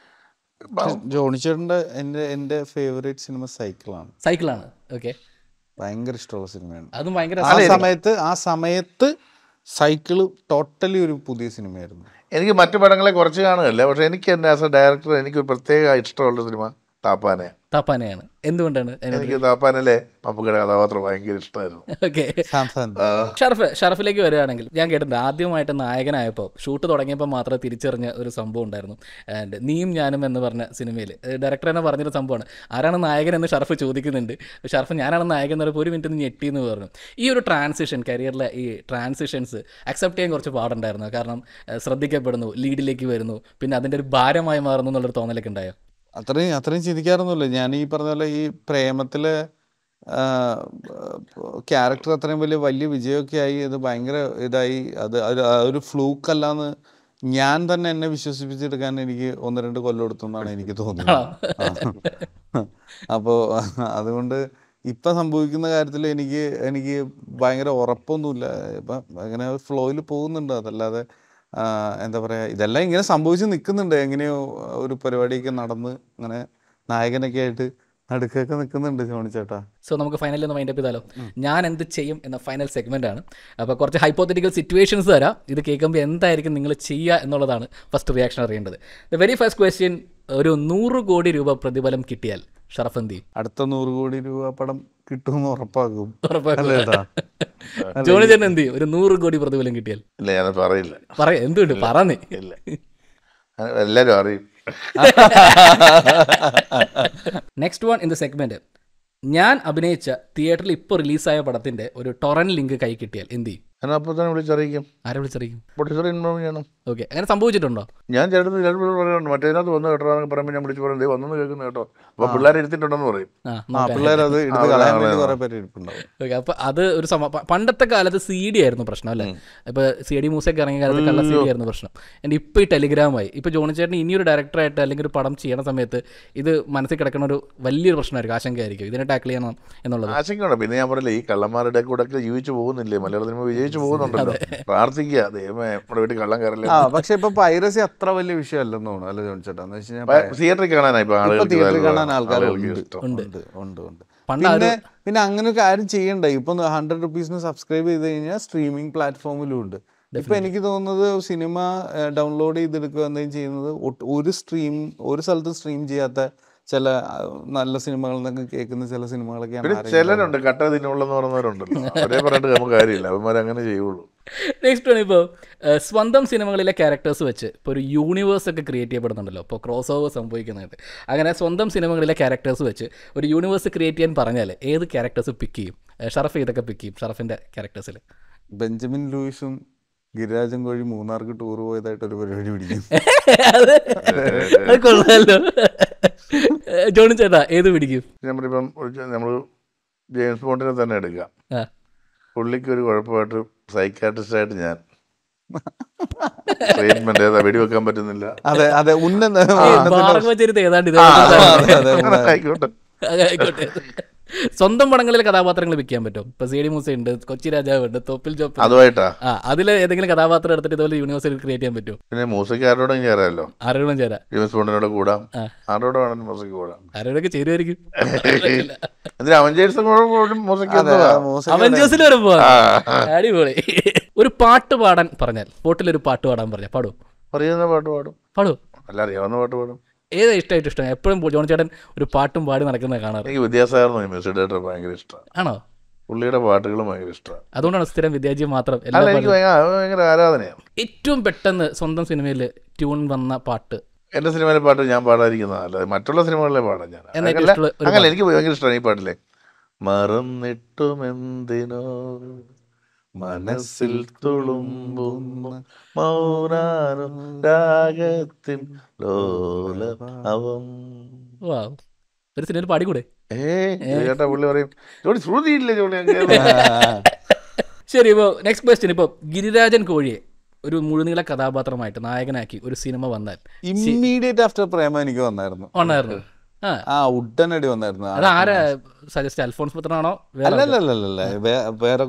Speaker 3: ജോണി ചേട്ടൻ്റെ എൻ്റെ ഫേവറേറ്റ് സിനിമ സൈക്കിളാണ്.
Speaker 1: ഓക്കെ,
Speaker 3: ഭയങ്കര ഇഷ്ടമുള്ള സിനിമയാണ്.
Speaker 1: അതും ഭയങ്കര
Speaker 3: ആ സമയത്ത് സൈക്കിള് ടോട്ടലി ഒരു പുതിയ സിനിമയായിരുന്നു.
Speaker 2: എനിക്ക് മറ്റു പടങ്ങളെ കുറച്ച് കാണുകയല്ല, പക്ഷേ എനിക്ക് എൻ്റെ ആസ് എ ഡയറക്ടർ എനിക്കൊരു പ്രത്യേക ഇഷ്ടമുള്ള സിനിമ താപ്പാനയാണ്.
Speaker 1: എന്തുകൊണ്ടാണ്?
Speaker 2: എനിക്ക് താപ്പാനയിലെ മമ്മൂക്കയുടെ കഥാപാത്രം ഭയങ്കര ഇഷ്ടമായിരുന്നു.
Speaker 1: ഓക്കെ, ഷറഫിലേക്ക് വരികയാണെങ്കിൽ ഞാൻ കേട്ടിട്ടുണ്ട് ആദ്യമായിട്ട് നായകനായപ്പോൾ ഷൂട്ട് തുടങ്ങിയപ്പോൾ മാത്രമേ തിരിച്ചറിഞ്ഞ ഒരു സംഭവം ഉണ്ടായിരുന്നു. ആൻഡ് നീയും ഞാനും എന്ന് പറഞ്ഞ സിനിമയിൽ ഡയറക്ടർ തന്നെ പറഞ്ഞൊരു സംഭവമാണ്, ആരാണ് നായകൻ എന്ന് ഷറഫ് ചോദിക്കുന്നുണ്ട്. ഷറഫ് ഞാനാണ് നായകൻ എന്ന് പറയുമ്പോൾ 1 മിനിറ്റ് ഞെട്ടി എന്ന് പറഞ്ഞു. ഈ ഒരു ട്രാൻസിഷൻ, കരിയറിലെ ഈ ട്രാൻസിഷൻസ് അക്സെപ്റ്റ് ചെയ്യാൻ കുറച്ച് പാടുണ്ടായിരുന്നു. കാരണം ശ്രദ്ധിക്കപ്പെടുന്നു, ലീഡിലേക്ക് വരുന്നു, പിന്നെ അതിൻ്റെ ഒരു ഭാരമായി മാറുന്നു എന്നുള്ളൊരു തോന്നലൊക്കെ ഉണ്ടായോ?
Speaker 3: അത്രയും ചിന്തിക്കാറൊന്നുമില്ല. ഞാൻ ഈ പറഞ്ഞ പോലെ ഈ പ്രേമത്തിലെ ക്യാരക്ടർ അത്രയും വലിയ വിജയമൊക്കെ ആയി, അത് ഭയങ്കര ഇതായി, അത് ഒരു ഫ്ലൂക്കല്ലാന്ന് ഞാൻ തന്നെ എന്നെ വിശ്വസിപ്പിച്ചെടുക്കാൻ എനിക്ക് 1-2 കൊല്ലം എടുത്തു എന്നാണ് എനിക്ക് തോന്നുന്നത്. അപ്പോൾ അതുകൊണ്ട് ഇപ്പം സംഭവിക്കുന്ന കാര്യത്തിൽ എനിക്ക് ഭയങ്കര ഉറപ്പൊന്നുമില്ല. ഇപ്പം അങ്ങനെ ഫ്ലോയിൽ പോകുന്നുണ്ട്. അതല്ലാതെ എന്താ പറയുക, ഇതെല്ലാം ഇങ്ങനെ സംഭവിച്ച് നിൽക്കുന്നുണ്ട്. എങ്ങനെയോ ഒരു പരിപാടിയൊക്കെ നടന്ന് അങ്ങനെ നായകനൊക്കെ ആയിട്ട് നടുക്കൊക്കെ നിൽക്കുന്നുണ്ട് ജോണി ചേട്ടാ.
Speaker 1: സോ നമുക്ക് ഫൈനലിൽ ഒന്ന് മൈൻഡപ്പ് ചെയ്താലോ? ഞാൻ എന്ത് ചെയ്യും എന്ന ഫൈനൽ സെഗ്മെൻ്റ് ആണ്. അപ്പോൾ കുറച്ച് ഹൈപ്പോത്തറ്റിക്കൽ സിറ്റുവേഷൻസ് തരാം. ഇത് കേൾക്കുമ്പോൾ എന്തായിരിക്കും നിങ്ങൾ ചെയ്യുക എന്നുള്ളതാണ് ഫസ്റ്റ് റിയാക്ഷൻ അറിയേണ്ടത്. ദ വെരി ഫസ്റ്റ് ക്വസ്റ്റ്യൻ, ഒരു 100 കോടി രൂപ പ്രതിഫലം കിട്ടിയാൽ ഷറഫ് എന്ത് ചെയ്യും?
Speaker 3: അടുത്ത 100 കോടി രൂപ പടം കിട്ടുമെന്ന് ഉറപ്പാക്കും.
Speaker 1: ജോണി ചേട്ടൻ എന്ത് ചെയ്യും ഒരു 100 കോടി പ്രതിഫലം കിട്ടിയാൽ?
Speaker 2: ഇല്ല, ഞാൻ പറയില്ല.
Speaker 1: എന്തുകൊണ്ട് പറഞ്ഞേ?
Speaker 2: ഇല്ല, എല്ലാവരും അറിയും.
Speaker 1: Next one in the segment, ഞാൻ അഭിനയിച്ച തിയേറ്ററിൽ ഇപ്പോൾ റിലീസായ പടത്തിന്റെ ഒരു ടൊറന്റ് ലിങ്ക് കൈ കിട്ടിയാൽ എന്ത് ചെയ്യും?
Speaker 2: ഞാൻ അപ്പോൾ തന്നെ വിളിച്ചറിയിക്കും.
Speaker 1: ആരെ വിളിച്ചറിയിക്കും?
Speaker 2: പ്രൊഡ്യൂസർ ഇൻഫോം ചെയ്യണം.
Speaker 1: ഓക്കെ, അങ്ങനെ സംഭവിച്ചിട്ടുണ്ടോ?
Speaker 2: ഞാൻ ചിലപ്പോൾ പറയുന്നുണ്ട്, മറ്റേതിനകത്ത് വന്ന് കേട്ടോ എന്നൊക്കെ പറയുമ്പോൾ ഞാൻ വിളിച്ച് പറയുന്നത് വന്നു കേൾക്കുന്നു കേട്ടോ, അപ്പോൾ പിള്ളേരെ ഇരുത്തിട്ടുണ്ടെന്ന് പറയും.
Speaker 3: പിള്ളേരത് എടുത്ത് കളയാൻ വേണ്ടി കുറേ പേര് ഇരിപ്പുണ്ടാവും.
Speaker 1: ഓക്കെ, അപ്പോൾ അത് ഒരു പണ്ടത്തെ കാലത്ത് CD ആയിരുന്നു പ്രശ്നം അല്ലേ? ഇപ്പോൾ CD മ്യൂസിക് ഇറങ്ങിയ കാലത്ത് കള്ള CD ആയിരുന്നു പ്രശ്നം. എൻ്റെ ഇപ്പോൾ ഈ ടെലിഗ്രാമായി. ഇപ്പോൾ ജോണി ചേട്ടൻ ഇനിയൊരു ഡയറക്ടറായിട്ട് അല്ലെങ്കിൽ ഒരു പടം ചെയ്യണ സമയത്ത് ഇത് മനസ്സിൽ കിടക്കുന്ന ഒരു വലിയൊരു പ്രശ്നമായിരിക്കും, ആശങ്കയായിരിക്കും ഇതിനെ ടാക്കിൾ ചെയ്യണം എന്നുള്ളത്.
Speaker 2: ആശങ്കയുണ്ട്. പിന്നെ ഞാൻ പറയില്ല, ഈ കള്ളന്മാരുടെ കൂടെ ഒക്കെ ജീവിച്ചു പോകുന്നില്ലേ, മലയാള സിനിമ വിജയിച്ചു പോകുന്നുണ്ടല്ലോ. പ്രാർത്ഥിക്കുക, ദൈവമേ നമ്മുടെ വീട്ടിൽ കള്ളം കയറില്ല.
Speaker 3: പക്ഷെ ഇപ്പൊ പൈറസി അത്ര വലിയ വിഷയമല്ലെന്ന് തോന്നുന്നു അല്ലെ ജോണി ചേട്ടാ? എന്ന് വെച്ച് കഴിഞ്ഞാൽ
Speaker 2: തിയേറ്ററിൽ കാണാനായി
Speaker 3: തിയേറ്ററിൽ കാണാൻ ആൾക്കാരുണ്ട്. പിന്നെ അങ്ങനെ ഒരു കാര്യം ചെയ്യണ്ട. ഇപ്പൊ 100 രൂപീസിന് സബ്സ്ക്രൈബ് ചെയ്ത് കഴിഞ്ഞാൽ സ്ട്രീമിംഗ് പ്ലാറ്റ്ഫോമിലും ഉണ്ട്. ഇപ്പൊ എനിക്ക് തോന്നുന്നത് സിനിമ ഡൗൺലോഡ് ചെയ്തെടുക്കുക എന്തെങ്കിലും ചെയ്യുന്നത് ഒരു സ്ഥലത്ത് സ്ട്രീം ചെയ്യാത്ത ചില നല്ല സിനിമകൾ എന്നൊക്കെ കേൾക്കുന്ന ചില സിനിമകളൊക്കെയാണ്.
Speaker 2: ചിലരുണ്ട് കട്ട ഇതിനുള്ളെന്ന് പറഞ്ഞവരുണ്ടല്ലോ, അവരെ പറഞ്ഞിട്ട് നമുക്ക് കാര്യമില്ല, അവന്മാരങ്ങനെ ചെയ്യുള്ളൂ.
Speaker 1: നെക്സ്റ്റ് ആണ്, ഇപ്പോൾ സ്വന്തം സിനിമകളിലെ ക്യാരക്ടേഴ്സ് വെച്ച് ഇപ്പോൾ ഒരു യൂണിവേഴ്സ് ഒക്കെ ക്രിയേറ്റ് ചെയ്യപ്പെടുന്നുണ്ടല്ലോ, ഇപ്പോൾ ക്രോസ് ഓവർ സംഭവിക്കുന്നുണ്ട്. അങ്ങനെ സ്വന്തം സിനിമകളിലെ ക്യാരക്ടേഴ്സ് വെച്ച് ഒരു യൂണിവേഴ്സ് ക്രിയേറ്റ് ചെയ്യാൻ പറഞ്ഞാൽ ഏത് ക്യാരക്ടേഴ്സ് പിക്ക് ചെയ്യും? ഷറഫ് ഏതൊക്കെ പിക്ക് ചെയ്യും ഷറഫിൻ്റെ ക്യാരക്ടേഴ്സിൽ?
Speaker 3: ബെഞ്ചമിൻ ലൂയിസും ഗിരിരാജൻ കോഴി മൂന്നാർക്ക് ടൂർ പോയതായിട്ടൊരു പരിപാടി പിടിക്കും.
Speaker 1: അത് കൊള്ളാമല്ലോ. ജോണി ചേട്ടാ ഏത് പിടിക്കും?
Speaker 2: നമ്മളിപ്പം നമ്മൾ ജെയിംസ് ബോണ്ടിനെ തന്നെ എടുക്കാം. പുള്ളിക്ക് ഒരു കുഴപ്പമായിട്ട് സൈക്കാട്രിസ്റ്റായിട്ട് ഞാൻ ട്രീറ്റ്മെന്റ് ഏതാ വെടിവെക്കാൻ പറ്റുന്നില്ല.
Speaker 3: അതെ അതെ,
Speaker 1: ആയിക്കോട്ടെ. സ്വന്തം പടങ്ങളിലെ കഥാപാത്രങ്ങൾ വെക്കാൻ പറ്റും. ഇപ്പൊ CD മൂസ ഉണ്ട്, കൊച്ചി രാജാവ് ഉണ്ട്, തോപ്പിൽ ജോപ്പ്,
Speaker 2: അതുമായിട്ടാ
Speaker 1: അതിൽ ഏതെങ്കിലും കഥാപാത്രം എടുത്തിട്ട് ഇതുപോലെ യൂണിവേഴ്സിൽ ക്രിയേറ്റ് ചെയ്യാൻ പറ്റും?
Speaker 2: പിന്നെ മൂസയ്ക്ക് ആരോടും ചേരാമല്ലോ.
Speaker 1: ആരോടും ചേരാം.
Speaker 2: ജെയിംസ് ബോണ്ടിനോട് കൂടാം, ആരോട് വേണമെങ്കിലും മൂസയ്ക്ക് കൂടാം.
Speaker 1: ആരോടൊക്കെ ചേരുമായിരിക്കും. അവഞ്ചേഴ്സിൽ വരെ പോവാ. അടിപൊളി. ഒരു പാട്ട് പാടാൻ പറഞ്ഞാൽ, സ്പോട്ടിലൊരു പാട്ട് പാടാൻ പറഞ്ഞാൽ പാടും?
Speaker 2: അറിയുന്ന പാട്ട് പാടും.
Speaker 1: പാടും?
Speaker 2: അല്ല, അറിയാവുന്ന പാട്ട് പാടും.
Speaker 1: ഏതാ ഇഷ്ടം? എപ്പോഴും ജോണി ചേട്ടൻ ഒരു പാട്ടും പാടി നടക്കുന്നത് കാണാറ്.
Speaker 2: എനിക്ക് വിദ്യാസാഗർ മ്യൂസിക് ഡയറക്ടർ ഭയങ്കര ഇഷ്ടമാണ്.
Speaker 1: ആണോ?
Speaker 2: പുള്ളിയുടെ പാട്ടുകളും ഭയങ്കര ഇഷ്ടമാണ്.
Speaker 1: അതുകൊണ്ടാണ് സ്ഥിരം വിദ്യാജി മാത്രം
Speaker 2: എനിക്ക് ഭയങ്കര ആരാധനയാണ്.
Speaker 1: ഏറ്റവും പെട്ടെന്ന് സ്വന്തം സിനിമയിൽ ട്യൂൺ വന്ന പാട്ട്?
Speaker 2: എന്റെ സിനിമയിലെ പാട്ട് ഞാൻ പാടാതിരിക്കുന്നതല്ല, മറ്റുള്ള സിനിമകളിലെ പാടാൻ ഞാൻ അങ്ങനെ എനിക്ക് ഭയങ്കര ഇഷ്ടമാണ് ഈ പാട്ടിലെ. മറന്നിട്ടുമെന്തിനോ മനസ്സിൽ തുളുമ്പുന്ന മൗനാനുരാഗത്തിൻ ലോലഭാവം.
Speaker 1: ഒരു സിനിമയിൽ പാടിക്കൂടെ?
Speaker 2: ചേട്ടാ പുള്ളി പറയും ജോണി ശ്രുതിയില്ലേ ജോണി.
Speaker 1: ശരി, ഇപ്പോൾ നെക്സ്റ്റ് ക്വസ്റ്റ്യൻ. ഇപ്പോൾ ഗിരിരാജൻ കോഴിയെ ഒരു മുഴുനീള കഥാപാത്രമായിട്ട് നായകനാക്കി ഒരു സിനിമ വന്നാൽ
Speaker 3: ഇമ്മീഡിയറ്റ് ആഫ്റ്റർ പ്രേമ എനിക്ക് വന്നായിരുന്നു. ഉടനടി വന്നായിരുന്നു.
Speaker 1: അത് ആരാ സജസ്റ്റ്? അൽഫോൺസ് പുത്രനാണോ?
Speaker 3: അല്ലല്ലല്ല, വേറെ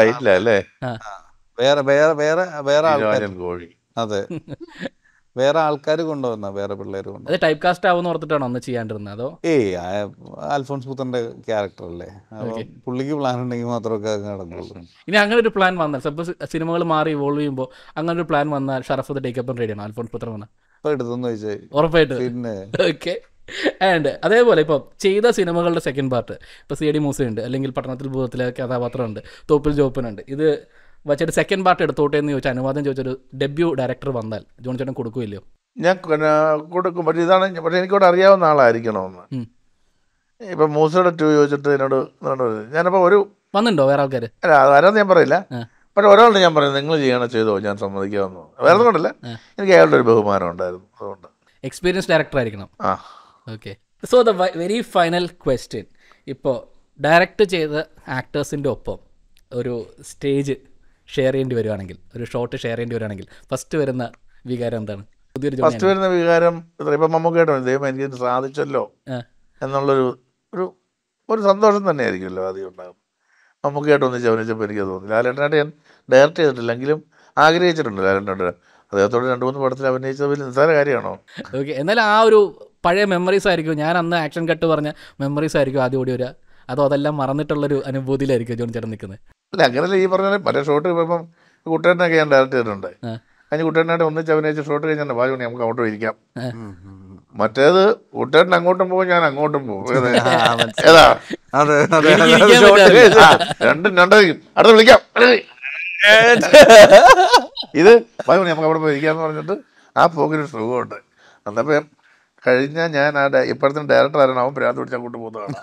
Speaker 3: അതെ, വേറെ ആൾക്കാർ കൊണ്ടുവന്ന വേറെ പിള്ളേർ കൊണ്ട്.
Speaker 1: അത് ടൈപ്പ് കാസ്റ്റ് ആവുമെന്ന് ഓർത്തിട്ടാണോ അന്ന് ചെയ്യാണ്ടിരുന്നത്? അതോ
Speaker 3: അൽഫോൺസ് പുത്രന്റെ ക്യാരക്ടർ അല്ലേ, പുള്ളിക്ക് പ്ലാൻ ഉണ്ടെങ്കിൽ മാത്രമൊക്കെ നടക്കുള്ളൂ.
Speaker 1: ഇനി അങ്ങനെ ഒരു പ്ലാൻ വന്നാൽ, സപ്പോസ് സിനിമകൾ മാറി ഇവോൾവ് ചെയ്യുമ്പോൾ അങ്ങനെ ഒരു പ്ലാൻ വന്നാൽ ഷറഫ് ടേക്കപ്പ് റെഡിയാണോ? അൽഫോൺസ് പുത്രൻ വന്നാൽ
Speaker 3: ഇപ്പൊ എടുത്തെന്ന് ചോദിച്ചാൽ
Speaker 1: ഉറപ്പായിട്ട്.
Speaker 3: പിന്നെ
Speaker 1: ഓക്കെ. ആൻഡ് അതേപോലെ ഇപ്പോൾ ചെയ്ത സിനിമകളുടെ സെക്കൻഡ് പാർട്ട്, ഇപ്പോൾ CD മൂസ ഉണ്ട്, അല്ലെങ്കിൽ പട്ടണത്തിൽ ഭൂതത്തിലെ കഥാപാത്രമുണ്ട്, തോപ്പിൽ ജോപ്പനുണ്ട്, ഇത് വച്ചിട്ട് സെക്കൻഡ് പാർട്ട് എടുത്തോട്ടെ എന്ന് ചോദിച്ചാൽ, അനുവാദം ചോദിച്ചൊരു ഡെബ്യൂ ഡയറക്ടർ വന്നാൽ ജോണി ചേട്ടൻ കൊടുക്കുമല്ലോ?
Speaker 2: ഞാൻ കൊടുക്കും. പക്ഷേ ഇതാണ്, പക്ഷേ എനിക്കോട് അറിയാവുന്ന ആളായിരിക്കണമെന്ന്. ഇപ്പം മൂസയുടെ 2 ചോദിച്ചിട്ട് എന്നോട് ഞാനപ്പോൾ ഒരു
Speaker 1: വന്നിട്ടുണ്ടോ വേറെ ആൾക്കാർ?
Speaker 2: അല്ല, ആരാന്ന് ഞാൻ പറയില്ല. പക്ഷെ ഒരാളുടെ ഞാൻ പറയുന്നത് നിങ്ങൾ ചെയ്യണം, ചെയ്തോ, ഞാൻ സമ്മതിക്കാമെന്ന്. വേറെ കൊണ്ടല്ല, എനിക്ക് അയാളുടെ ഒരു ബഹുമാനം ഉണ്ടായിരുന്നു. അതുകൊണ്ട്
Speaker 1: എക്സ്പീരിയൻസ് ഡയറക്ടർ ആയിരിക്കണം. Okay. So the very final question. ഇപ്പോൾ ഡയറക്റ്റ് ചെയ്ത ആക്ടേഴ്സിൻ്റെ ഒപ്പം ഒരു സ്റ്റേജ് ഷെയർ ചെയ്യേണ്ടി വരുവാണെങ്കിൽ, ഒരു ഷോട്ട് ഷെയർ ചെയ്യേണ്ടി വരുവാണെങ്കിൽ ഫസ്റ്റ് വരുന്ന വികാരം എന്താണ്? പുതിയൊരു
Speaker 2: ഫസ്റ്റ് വരുന്ന വികാരം ഇപ്പം മമ്മൂക്കയായിട്ടോ ദൈവം എനിക്ക് സാധിച്ചല്ലോ എന്നുള്ളൊരു ഒരു സന്തോഷം തന്നെയായിരിക്കുമല്ലോ ആദ്യം ഉണ്ടാകും. മമ്മൂക്കയായിട്ട് ഒന്നിച്ച് അഭിനയിച്ചപ്പോൾ എനിക്ക് തോന്നി. ലാലേട്ടനായിട്ട് ഞാൻ ഡയറക്റ്റ് ചെയ്തിട്ടില്ലെങ്കിലും ആഗ്രഹിച്ചിട്ടുണ്ട് ലാലേട്ടനായിട്ട്. അദ്ദേഹത്തോട് 2-3 പടത്തിൽ അഭിനയിച്ചത് വലിയ നിസ്സാര കാര്യമാണോ?
Speaker 1: ഓക്കെ, എന്നാൽ ആ ഒരു പഴയ മെമ്മറീസ് ആയിരിക്കും, ഞാൻ അന്ന് ആക്ഷൻ കട്ട് പറഞ്ഞ മെമ്മറീസ് ആയിരിക്കും ആദ്യം ഓടി വരിക, അതോ അതെല്ലാം മറന്നിട്ടുള്ളൊരു അനുഭൂതിയിലായിരിക്കും ജോണി ചേട്ടൻ നിൽക്കുന്നത്?
Speaker 2: അല്ല, അങ്ങനെയല്ല. ഈ പറഞ്ഞ പല ഷോട്ട് ഇപ്പം കുട്ടേട്ടനൊക്കെ ഞാൻ ഡയറക്റ്റ് ചെയ്തിട്ടുണ്ട്. അതിന് കുട്ടേട്ടനായിട്ട് ഒന്നിച്ച് അഭിനയിച്ച ഷോട്ട് കഴിഞ്ഞാൽ വാജോണി നമുക്ക് അങ്ങോട്ടും ഇരിക്കാം. മറ്റേത് കുട്ടേട്ടൻ അങ്ങോട്ടും പോകും, ഞാൻ അങ്ങോട്ടും പോകും. ഏതാ രണ്ടായിരിക്കും. അടുത്ത് വിളിക്കാം, ഇത് വാജോണി നമുക്ക് അവിടെ പോയി ഇരിക്കാന്ന് പറഞ്ഞിട്ട് ആ പോക്കിന് സുഖമുണ്ട്. അന്നപ്പം കഴിഞ്ഞ ഞാൻ ഇപ്പോഴത്തെ ഡയറക്ടർ ആരാണ് അവൻ പ്രാന്ത് പിടിച്ച് അങ്ങോട്ട് പോകുന്നതാണ്.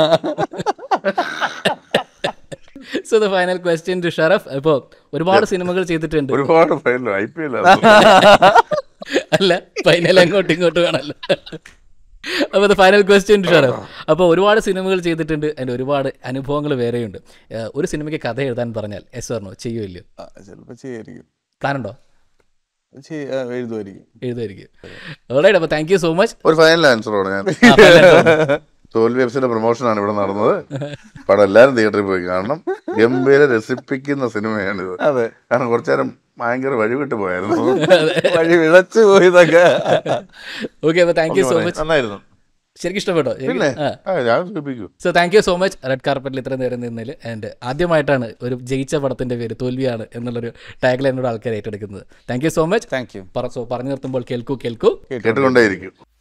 Speaker 1: So the final question to Sharaf. ഇപ്പോൾ ഒരുപാട് സിനിമകൾ ചെയ്തിട്ടുണ്ട്,
Speaker 2: ഒരുപാട് ഫൈനൽ IPL
Speaker 1: അല്ല ഫൈനൽ അങ്ങോട്ടും ഇങ്ങോട്ടും വേണമല്ലോ. അപ്പോൾ the final question to Sharaf. അപ്പോൾ ഒരുപാട് സിനിമകൾ ചെയ്തിട്ടുണ്ട്, അതിൻ്റെ ഒരുപാട് അനുഭവങ്ങൾ വേറെയുണ്ട്. ഒരു സിനിമയ്ക്ക് കഥ എഴുതാൻ പറഞ്ഞാൽ എസ് ഓർ നോ, ചെയ്യുമല്ലോ?
Speaker 3: ചിലപ്പോൾ ചെയ്യായിരിക്കും.
Speaker 1: പ്ലാനുണ്ടോ?
Speaker 3: എഴുതുമായിരിക്കും.
Speaker 1: ഓൾറൈറ്റ്, അപ്പോൾ താങ്ക് യു സോ മച്ച്.
Speaker 2: ഒരു ഫൈനൽ ആൻസറോടെ ഞാൻ തോൽവി വെബ്സിന്റെ പ്രൊമോഷനാണ് ഇവിടെ നടന്നത്. പടം എല്ലാവരും തിയേറ്ററിൽ പോയി കാണണം. ഗംഭീര രസിപ്പിക്കുന്ന സിനിമയാണിത്. കാരണം കുറച്ചു നേരം ഭയങ്കര വഴിവിട്ട് പോയായിരുന്നു,
Speaker 3: വഴി വിളച്ചു പോയതൊക്കെ.
Speaker 1: ഓക്കെ, അപ്പോൾ താങ്ക് യു സോ മച്ച്.
Speaker 2: നന്നായിരുന്നു,
Speaker 1: ശരിക്കും ഇഷ്ടപ്പെട്ടോ? So thank you so much red കാർപ്പറ്റിൽ ഇത്രയും നേരം നിന്നതിൽ. ആൻഡ് ആദ്യമായിട്ടാണ് ഒരു ജയിച്ച പടത്തിൻ്റെ പേര് തോൽവിയാണ് എന്നുള്ളൊരു ടാഗ് ലൈനോട് ആൾക്കാർ ഏറ്റെടുക്കുന്നത്. Thank you so much.
Speaker 3: Thank you.
Speaker 1: പറഞ്ഞു നിർത്തുമ്പോൾ കേൾക്കൂ കേൾക്കൂ
Speaker 2: കേട്ടുകൊണ്ടേയിരിക്കും.